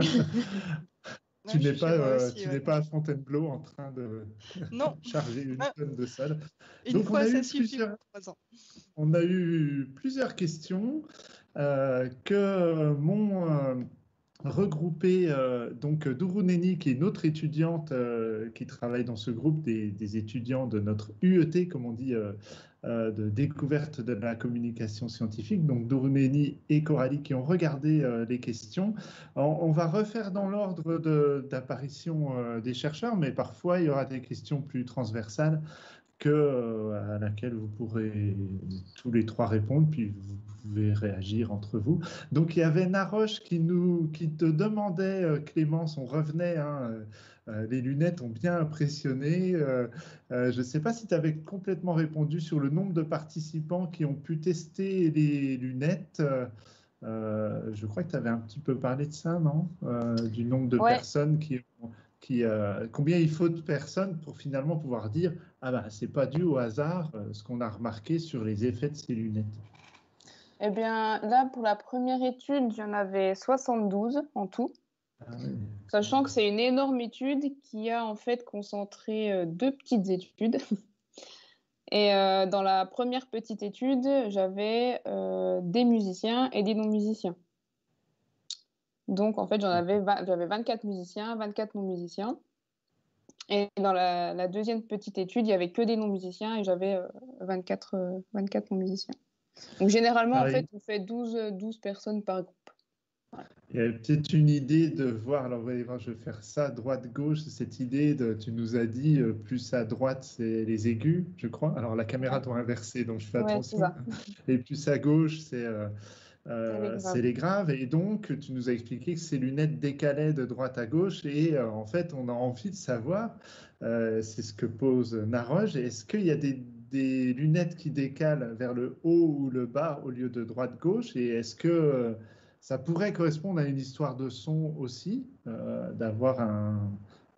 Tu Ouais, je n'es suis pas, chez moi euh, aussi, tu ouais. n'es pas à Fontainebleau en train de Non, charger une Ah, tonne de salles. une Donc on fois a ça eu suffit plusieurs, pour trois ans. on a eu plusieurs questions euh, que m'ont euh, regroupé euh, donc Dourouneni, qui est notre étudiante euh, qui travaille dans ce groupe des, des étudiants de notre U E T, comme on dit, euh, euh, de découverte de la communication scientifique. Donc Dourouneni et Coralie qui ont regardé euh, les questions. On, on va refaire dans l'ordre de- d'apparition euh, des chercheurs, mais parfois il y aura des questions plus transversales que, euh, à laquelle vous pourrez tous les trois répondre, puis vous pouvez réagir entre vous. Donc il y avait Naroche qui, nous, qui te demandait, euh, Clémence, on revenait, hein, euh, les lunettes ont bien impressionné. Euh, euh, je ne sais pas si tu avais complètement répondu sur le nombre de participants qui ont pu tester les lunettes. Euh, je crois que tu avais un petit peu parlé de ça, non? Euh, du nombre de Ouais. personnes qui ont qui, euh, combien il faut de personnes pour finalement pouvoir dire ah ben c'est pas dû au hasard euh, ce qu'on a remarqué sur les effets de ces lunettes. Eh bien, là, pour la première étude, il y en avait soixante-douze en tout, Ah oui. sachant que c'est une énorme étude qui a en fait concentré euh, deux petites études. Et euh, dans la première petite étude, j'avais euh, des musiciens et des non-musiciens. Donc, en fait, j'en avais, vingt j'avais vingt-quatre musiciens, vingt-quatre non-musiciens. Et dans la, la deuxième petite étude, il n'y avait que des non-musiciens et j'avais euh, vingt-quatre, euh, vingt-quatre non-musiciens. Donc, généralement, Alors, en fait, on fait douze, douze personnes par groupe. il y a peut-être une idée de voir, alors vous allez voir, je vais faire ça, droite-gauche, cette idée de, tu nous as dit, euh, plus à droite, c'est les aigus, je crois. Alors la caméra Ouais. doit inverser, donc je fais Ouais, c'est attention. ça. Et plus à gauche, c'est euh, euh, Les c'est graves. les graves. Et donc, tu nous as expliqué que ces lunettes décalaient de droite à gauche. Et euh, en fait, on a envie de savoir, euh, c'est ce que pose Naroge, est-ce qu'il y a des, des lunettes qui décalent vers le haut ou le bas au lieu de droite-gauche? Et est-ce que euh, ça pourrait correspondre à une histoire de son aussi, euh, d'avoir un,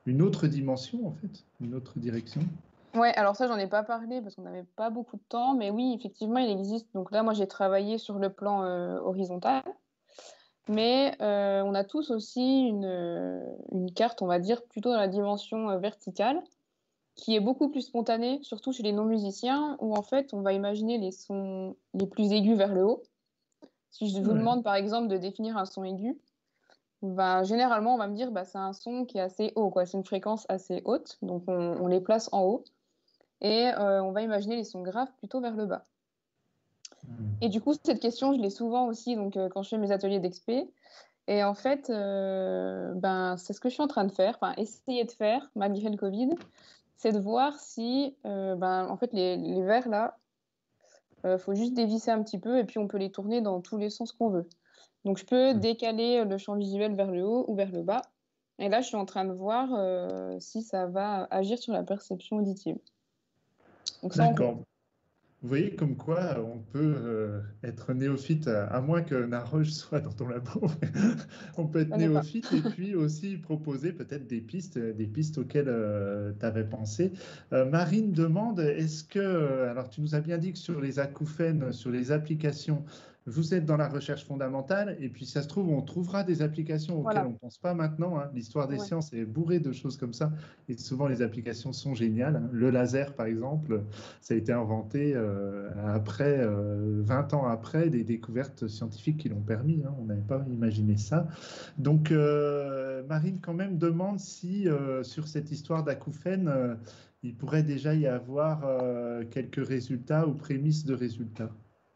une autre dimension, en fait, une autre direction. Ouais, alors ça, j'en ai pas parlé parce qu'on n'avait pas beaucoup de temps, mais oui, effectivement, il existe. Donc là, moi, j'ai travaillé sur le plan euh, horizontal, mais euh, on a tous aussi une, euh, une carte, on va dire, plutôt dans la dimension euh, verticale, qui est beaucoup plus spontanée, surtout chez les non-musiciens, où en fait, on va imaginer les sons les plus aigus vers le haut. Si je vous Ouais. demande, par exemple, de définir un son aigu, ben, généralement, on va me dire bah, c'est un son qui est assez haut, quoi. C'est une fréquence assez haute, donc on, on les place en haut. Et euh, on va imaginer les sons graves plutôt vers le bas. Mm. Et du coup, cette question, je l'ai souvent aussi donc, euh, quand je fais mes ateliers d'expé. Et en fait, euh, ben, c'est ce que je suis en train de faire, enfin, essayer de faire, malgré le Covid, c'est de voir si, euh, ben, en fait, les, les verres, là, il euh, faut juste dévisser un petit peu et puis on peut les tourner dans tous les sens qu'on veut. Donc, je peux décaler le champ visuel vers le haut ou vers le bas. Et là, je suis en train de voir euh, si ça va agir sur la perception auditive. Donc, ça, on peut... D'accord. Vous voyez comme quoi on peut euh, être néophyte, à, à moins que Naroche soit dans ton labo. On peut être Ça n'est pas. néophyte et puis aussi proposer peut-être des pistes, des pistes auxquelles tu avais pensé. Euh, Marine demande, est-ce que, euh, alors tu nous as bien dit que sur les acouphènes, sur les applications, vous êtes dans la recherche fondamentale et puis ça se trouve, on trouvera des applications auxquelles Voilà. on ne pense pas maintenant. Hein. L'histoire des Ouais. sciences est bourrée de choses comme ça et souvent les applications sont géniales. Hein. Le laser, par exemple, ça a été inventé euh, après, euh, vingt ans après, des découvertes scientifiques qui l'ont permis. Hein. On n'avait pas imaginé ça. Donc, euh, Marine, quand même, demande si, euh, sur cette histoire d'acouphène, euh, il pourrait déjà y avoir euh, quelques résultats ou prémices de résultats.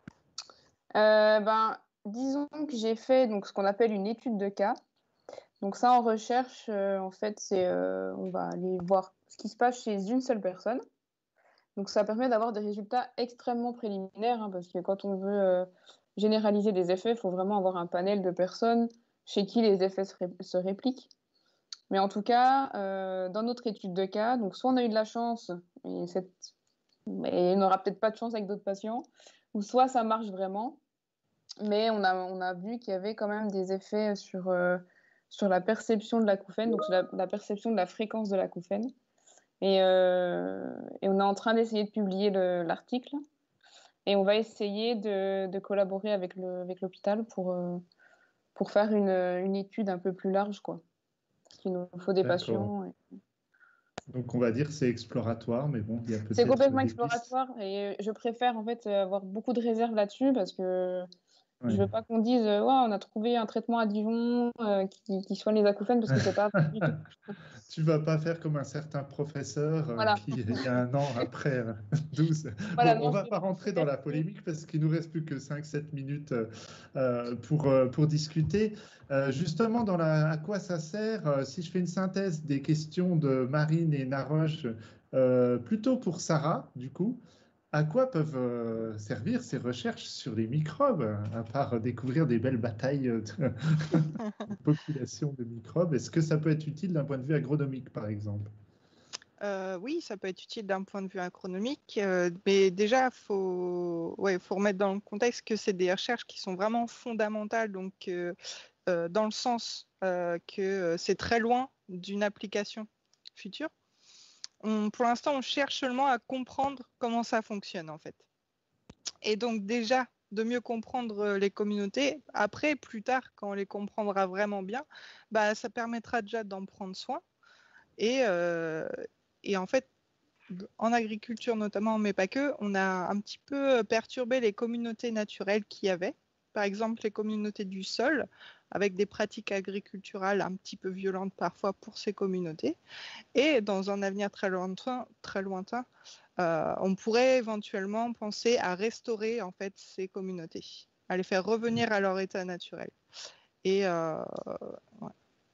Euh, ben, disons que j'ai fait donc, ce qu'on appelle une étude de cas. Donc ça, en recherche, euh, en fait, c'est euh, on va aller voir ce qui se passe chez une seule personne. Donc ça permet d'avoir des résultats extrêmement préliminaires, hein, parce que quand on veut euh, généraliser des effets, il faut vraiment avoir un panel de personnes chez qui les effets se, ré se répliquent. Mais en tout cas, euh, dans notre étude de cas, donc soit on a eu de la chance, et, cette... et on n'aura peut-être pas de chance avec d'autres patients, ou soit ça marche vraiment, mais on a, on a vu qu'il y avait quand même des effets sur, euh, sur la perception de l'acouphène, donc sur la, la perception de la fréquence de l'acouphène. Et, euh, et on est en train d'essayer de publier l'article. Et on va essayer de, de collaborer avec l'hôpital avec pour, euh, pour faire une, une étude un peu plus large, quoi. Parce qu'il nous faut des patients. Et... Donc on va dire que c'est exploratoire, mais bon, il y a peut-être C'est complètement des exploratoire pistes. et je préfère en fait avoir beaucoup de réserves là-dessus parce que Ouais. je veux pas qu'on dise ouais, on a trouvé un traitement à Dijon euh, qui, qui soigne les acouphènes parce que c'est pas du tout. Tu vas pas faire comme un certain professeur euh, Voilà. qui, il y a un an après euh, douze. Voilà, Bon, non, on je va vais pas pas rentrer faire dans la ça. polémique parce qu'il nous reste plus que cinq sept minutes euh, pour, euh, pour discuter. Euh, justement, dans la, à quoi ça sert euh, si je fais une synthèse des questions de Marine et Naroche, euh, plutôt pour Sarah, du coup, à quoi peuvent euh, servir ces recherches sur les microbes, à part découvrir des belles batailles de, de population de microbes? Est-ce que ça peut être utile d'un point de vue agronomique, par exemple? Euh, oui, ça peut être utile d'un point de vue agronomique, euh, mais déjà, il faut, ouais, faut remettre dans le contexte que c'est des recherches qui sont vraiment fondamentales, donc euh, euh, dans le sens euh, que c'est très loin d'une application future. On, pour l'instant, on cherche seulement à comprendre comment ça fonctionne, en fait. Et donc déjà, de mieux comprendre les communautés, après, plus tard, quand on les comprendra vraiment bien, bah, ça permettra déjà d'en prendre soin. Et, euh, et en fait, en agriculture notamment, mais pas que, on a un petit peu perturbé les communautés naturelles qu'il y avait. Par exemple, les communautés du sol, avec des pratiques agriculturales un petit peu violentes parfois pour ces communautés. Et dans un avenir très lointain, très lointain euh, on pourrait éventuellement penser à restaurer en fait ces communautés, à les faire revenir à leur état naturel. Et euh, ouais.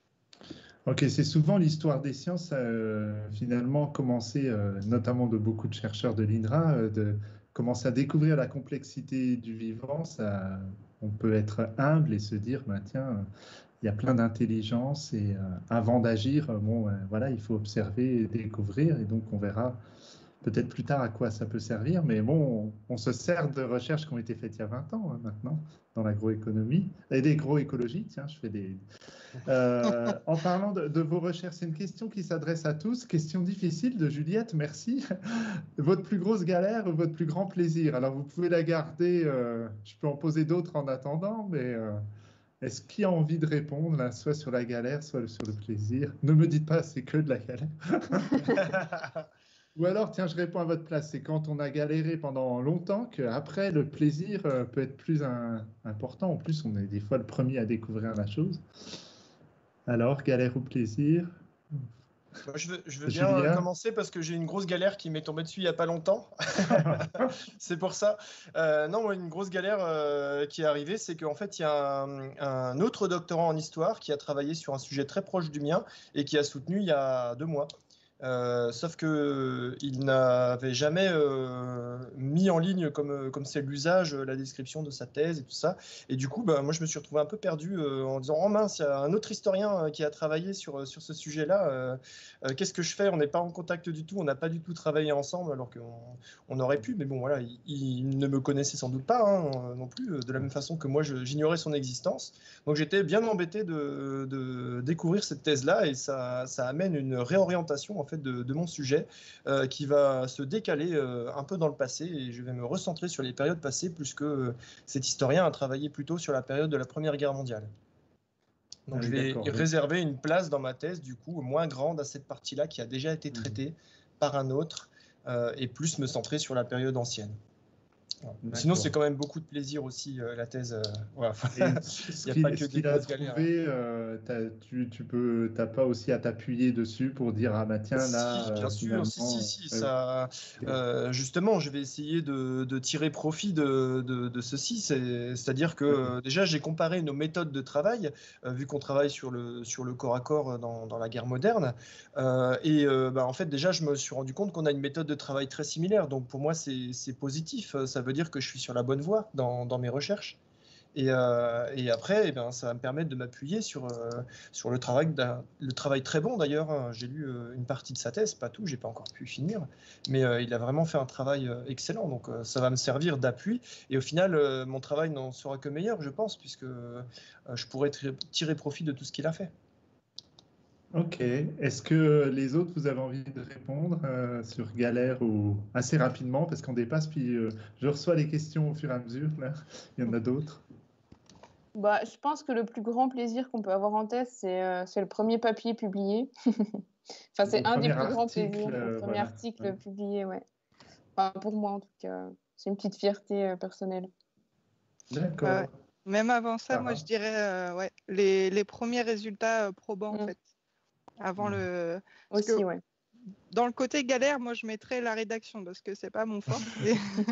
Ok, c'est souvent l'histoire des sciences, euh, finalement, commencé, euh, notamment de beaucoup de chercheurs de l'INRA, euh, de commencer à découvrir la complexité du vivant. Ça, on peut être humble et se dire, bah, tiens, il y a plein d'intelligence et euh, avant d'agir, bon, euh, voilà, il faut observer et découvrir et donc on verra peut-être plus tard à quoi ça peut servir, mais bon, on, on se sert de recherches qui ont été faites il y a vingt ans hein, maintenant dans l'agroéconomie et l'agroécologie. Tiens, je fais des. Euh, en parlant de, de vos recherches, c'est une question qui s'adresse à tous. Question difficile de Juliette, merci. Votre plus grosse galère ou votre plus grand plaisir? Alors vous pouvez la garder. Euh, je peux en poser d'autres en attendant, mais. Euh, Est-ce qu'il y a envie de répondre, là, soit sur la galère, soit sur le plaisir? Ne me dites pas, c'est que de la galère. Ou alors, tiens, je réponds à votre place. C'est quand on a galéré pendant longtemps qu'après, le plaisir euh, peut être plus un- important. En plus, on est des fois le premier à découvrir la chose. Alors, galère ou plaisir? Moi, je veux, je veux bien Julien? commencer parce que j'ai une grosse galère qui m'est tombée dessus il n'y a pas longtemps. C'est pour ça. Euh, non, moi, une grosse galère euh, qui est arrivée, c'est qu'en fait, il y a un, un autre doctorant en histoire qui a travaillé sur un sujet très proche du mien et qui a soutenu il y a deux mois. Euh, sauf qu'il n'avait jamais euh, mis en ligne, comme comme c'est l'usage, la description de sa thèse et tout ça. Et du coup, bah, moi, je me suis retrouvé un peu perdu euh, en disant « Oh mince, il y a un autre historien euh, qui a travaillé sur, sur ce sujet-là. Euh, euh, qu'est-ce que je fais? On n'est pas en contact du tout, on n'a pas du tout travaillé ensemble, alors qu'on on aurait pu. Mais bon, voilà, il, il ne me connaissait sans doute pas hein, non plus, de la même façon que moi, je- j'ignorais son existence. Donc j'étais bien embêté de, de découvrir cette thèse-là et ça, ça amène une réorientation en fait de, de mon sujet euh, qui va se décaler euh, un peu dans le passé et je vais me recentrer sur les périodes passées plus que euh, cet historien a travaillé plutôt sur la période de la Première Guerre mondiale. Donc Ah je oui, vais d'accord, oui. réserver une place dans ma thèse du coup moins grande à cette partie-là qui a déjà été traitée par un autre euh, et plus me centrer sur la période ancienne. Voilà. Sinon, c'est quand même beaucoup de plaisir aussi, euh, la thèse. Euh, voilà. Et Il ce n'y a qu'il pas que ce des qu'il a grosses galères. hein. trouvé, euh, t'as- tu, tu peux, t'as pas aussi à t'appuyer dessus pour dire ah bah tiens là Si, bien euh, sûr, si, si, finalement. si, euh, ça, euh, justement, je vais essayer de, de tirer profit de, de, de ceci. C'est- C'est-à-dire que euh, déjà, j'ai comparé nos méthodes de travail, euh, vu qu'on travaille sur le, sur le corps à corps dans, dans la guerre moderne. Euh, et euh, bah, en fait, déjà, je me suis rendu compte qu'on a une méthode de travail très similaire. Donc, pour moi, c'est c'est positif. Ça veut dire que je suis sur la bonne voie dans, dans mes recherches. Et, euh, et après, eh ben, ça va me permettre de m'appuyer sur, euh, sur le travail, d'un- le travail très bon d'ailleurs. hein. J'ai lu euh, une partie de sa thèse, pas tout, j'ai pas encore pu finir, mais euh, il a vraiment fait un travail euh, excellent. Donc euh, ça va me servir d'appui. Et au final, euh, mon travail n'en sera que meilleur, je pense, puisque euh, je pourrai tirer tirer profit de tout ce qu'il a fait. Ok. Est-ce que les autres, vous avez envie de répondre euh, sur galère ou assez rapidement parce qu'on dépasse, puis euh, je reçois les questions au fur et à mesure. Là, il y en a d'autres. Bah, je pense que le plus grand plaisir qu'on peut avoir en thèse, c'est euh, c'est le premier papier publié. Enfin, c'est Le un des premier plus grands article, plaisirs, le euh, premier voilà. article Ouais. publié, ouais. Enfin, pour moi, en tout cas, c'est une petite fierté euh, personnelle. Ouais, ouais. D'accord. Même avant ça, moi, Sarah. je dirais euh, ouais, les, les premiers résultats euh, probants, en Mm. fait. Avant Mm. le... Parce que Aussi, ouais. dans le côté galère, moi, je mettrais la rédaction parce que c'est pas mon fort. Et,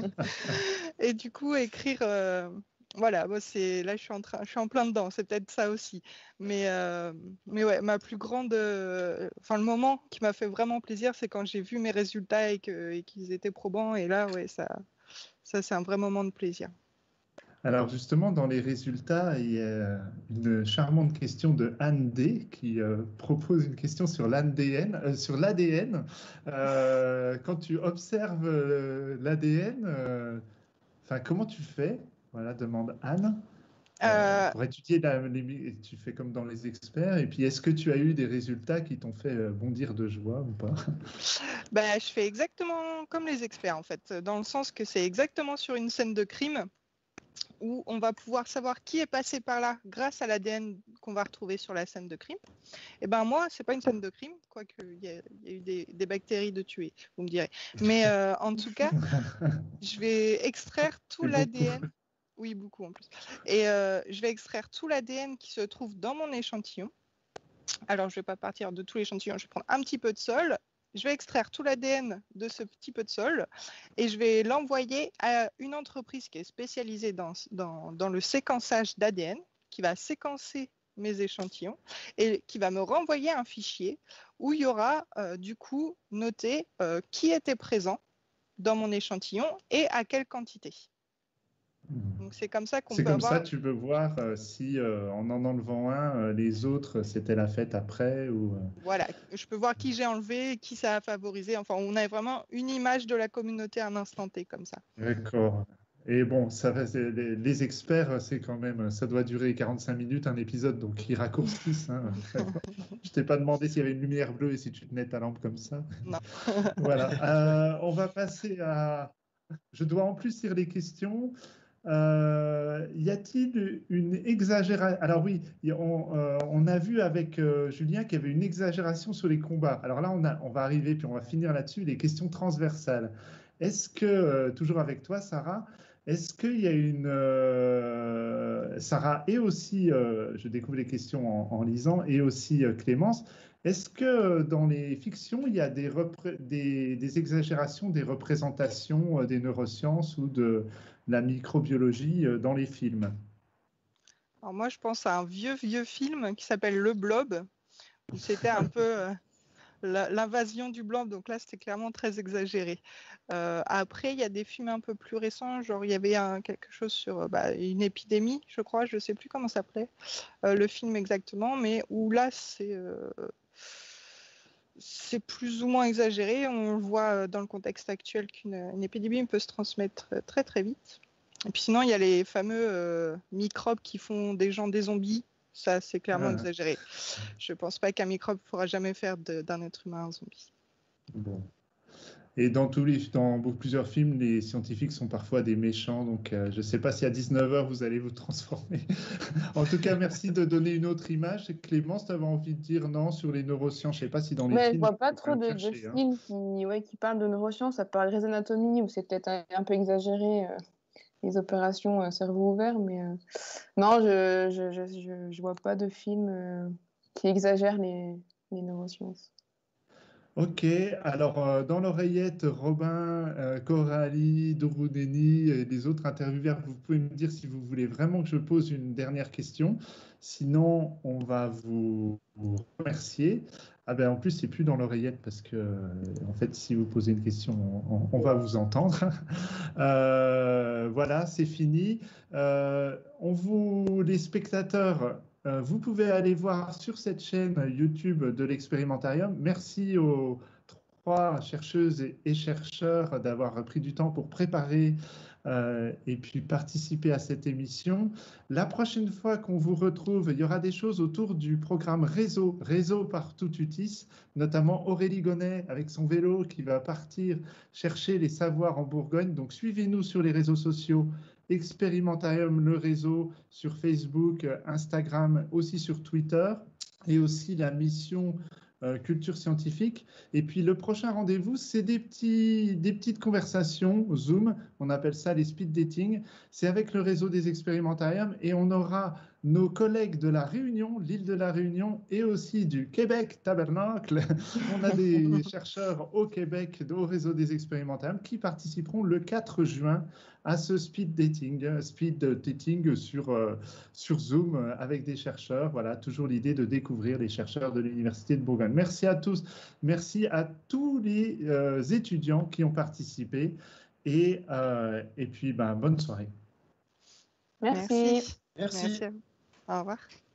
et du coup, écrire... euh, Voilà, moi, c'est... là, je suis, en train... je suis en plein dedans. C'est peut-être ça aussi. Mais, euh, mais ouais, ma plus grande... euh, Enfin, le moment qui m'a fait vraiment plaisir, c'est quand j'ai vu mes résultats et que... et qu'ils étaient probants. Et là, ouais, ça, ça c'est un vrai moment de plaisir. Alors justement, dans les résultats, il y a une charmante question de Anne D qui euh, propose une question sur l'A D N. euh, sur l'A D N. Euh, quand tu observes euh, l'A D N, euh, enfin, comment tu fais? Voilà, demande Anne. Euh, Euh, pour étudier la, les- tu fais comme dans les experts. Et puis, est-ce que tu as eu des résultats qui t'ont fait euh, bondir de joie ou pas? Bah, je fais exactement comme les experts, en fait, dans le sens que c'est exactement sur une scène de crime où on va pouvoir savoir qui est passé par là grâce à l'A D N qu'on va retrouver sur la scène de crime. Et ben moi, c'est pas une scène de crime, quoique il y, y a eu des, des bactéries de tuer, vous me direz. Mais euh, en tout cas, je vais extraire tout C'est l'A D N. beaucoup. Oui, beaucoup en plus. Et euh, je vais extraire tout l'A D N qui se trouve dans mon échantillon. Alors, je ne vais pas partir de tout l'échantillon, je vais prendre un petit peu de sol. Je vais extraire tout l'A D N de ce petit peu de sol et je vais l'envoyer à une entreprise qui est spécialisée dans, dans, dans le séquençage d'A D N, qui va séquencer mes échantillons et qui va me renvoyer un fichier où il y aura euh, du coup noté euh, qui était présent dans mon échantillon et à quelle quantité. Donc c'est comme ça qu'on C'est peut comme avoir. ça, tu peux voir euh, si euh, en en enlevant un, euh, les autres, c'était la fête après ou. euh, Voilà, je peux voir qui j'ai enlevé, qui ça a favorisé. Enfin, on a vraiment une image de la communauté à un instant T comme ça. D'accord. Et bon, ça va, c'est- les, les experts, c'est quand même, ça doit durer quarante-cinq minutes un épisode, donc ils raccourcissent. Hein. Je t'ai pas demandé s'il y avait une lumière bleue et si tu tenais ta lampe comme ça. Non. Voilà. Euh, on va passer à. Je dois en plus lire les questions. Euh, y a-t-il une exagération? Alors oui, y- on, euh, on a vu avec euh, Julien qu'il y avait une exagération sur les combats. Alors là, on, a- on va arriver, puis on va finir là-dessus, les questions transversales. Est-ce que, euh, toujours avec toi, Sarah, est-ce qu'il y a une... euh, Sarah et aussi, euh, je découvre les questions en, en lisant, et aussi euh, Clémence, est-ce que euh, dans les fictions, il y a des, repré- des, des exagérations, des représentations euh, des neurosciences ou de la microbiologie euh, dans les films? Alors moi, je pense à un vieux, vieux film qui s'appelle Le Blob, où c'était un peu euh, la- l'invasion du blob. Donc là, c'était clairement très exagéré. Euh, après, il y a des films un peu plus récents, genre il y avait un- quelque chose sur euh, bah, une épidémie, je crois, je ne sais plus comment ça s'appelait, euh, le film exactement, mais où là, c'est... euh, c'est plus ou moins exagéré. On le voit euh, dans le contexte actuel qu'une une épidémie peut se transmettre euh, très très vite. Et puis sinon, il y a les fameux euh, microbes qui font des gens des zombies. Ça, c'est clairement Ah, exagéré. Je ne pense pas qu'un microbe ne pourra jamais faire de- d'un être humain un zombie. bon. Et dans, tous les, dans beaucoup- plusieurs films, les scientifiques sont parfois des méchants, donc euh, je ne sais pas si à dix-neuf heures vous allez vous transformer. En tout cas, merci de donner une autre image. Clémence, tu avais envie de dire non sur les neurosciences. Je ne sais pas si dans les Mais je films, vois pas faut quand trop même de, de chercher, hein. films qui, ouais, qui parlent de neurosciences, à part Grey's Anatomy, où c'est peut-être un, un peu exagéré, euh, les opérations euh, cerveau ouvert, mais euh, non, je je, je, je, je vois pas de film euh, qui exagère les, les neurosciences. Ok, alors euh, dans l'oreillette, Robin, euh, Coralie, Doroudeni et les autres intervieweurs, vous pouvez me dire si vous voulez vraiment que je pose une dernière question. Sinon, on va vous, vous remercier. Ah ben en plus, c'est plus dans l'oreillette parce que euh, en fait, si vous posez une question, on, on va vous entendre. Euh, voilà, c'est fini. Euh, on vous, les spectateurs. Euh, Vous pouvez aller voir sur cette chaîne YouTube de l'Expérimentarium. Merci aux trois chercheuses et, et chercheurs d'avoir pris du temps pour préparer euh, et puis participer à cette émission. La prochaine fois qu'on vous retrouve, il y aura des choses autour du programme Réseau, Réseau partout Utis, notamment Aurélie Gonnet avec son vélo qui va partir chercher les savoirs en Bourgogne. Donc suivez-nous sur les réseaux sociaux. Expérimentarium, le réseau sur Facebook, Instagram, aussi sur Twitter, et aussi la mission euh, culture scientifique. Et puis le prochain rendez-vous, c'est des, petits, des petites conversations Zoom, on appelle ça les speed dating. C'est avec le réseau des expérimentariums et on aura nos collègues de la Réunion, l'île de la Réunion, et aussi du Québec Tabernacle. On a des chercheurs au Québec, au réseau des expérimentariums, qui participeront le quatre juin à ce speed dating, speed dating sur, euh, sur Zoom euh, avec des chercheurs. Voilà, toujours l'idée de découvrir les chercheurs de l'Université de Bourgogne. Merci à tous. Merci à tous les euh, étudiants qui ont participé. Et, euh, et puis, ben, bonne soirée. Merci. Merci. Merci. Merci à vous. Au revoir.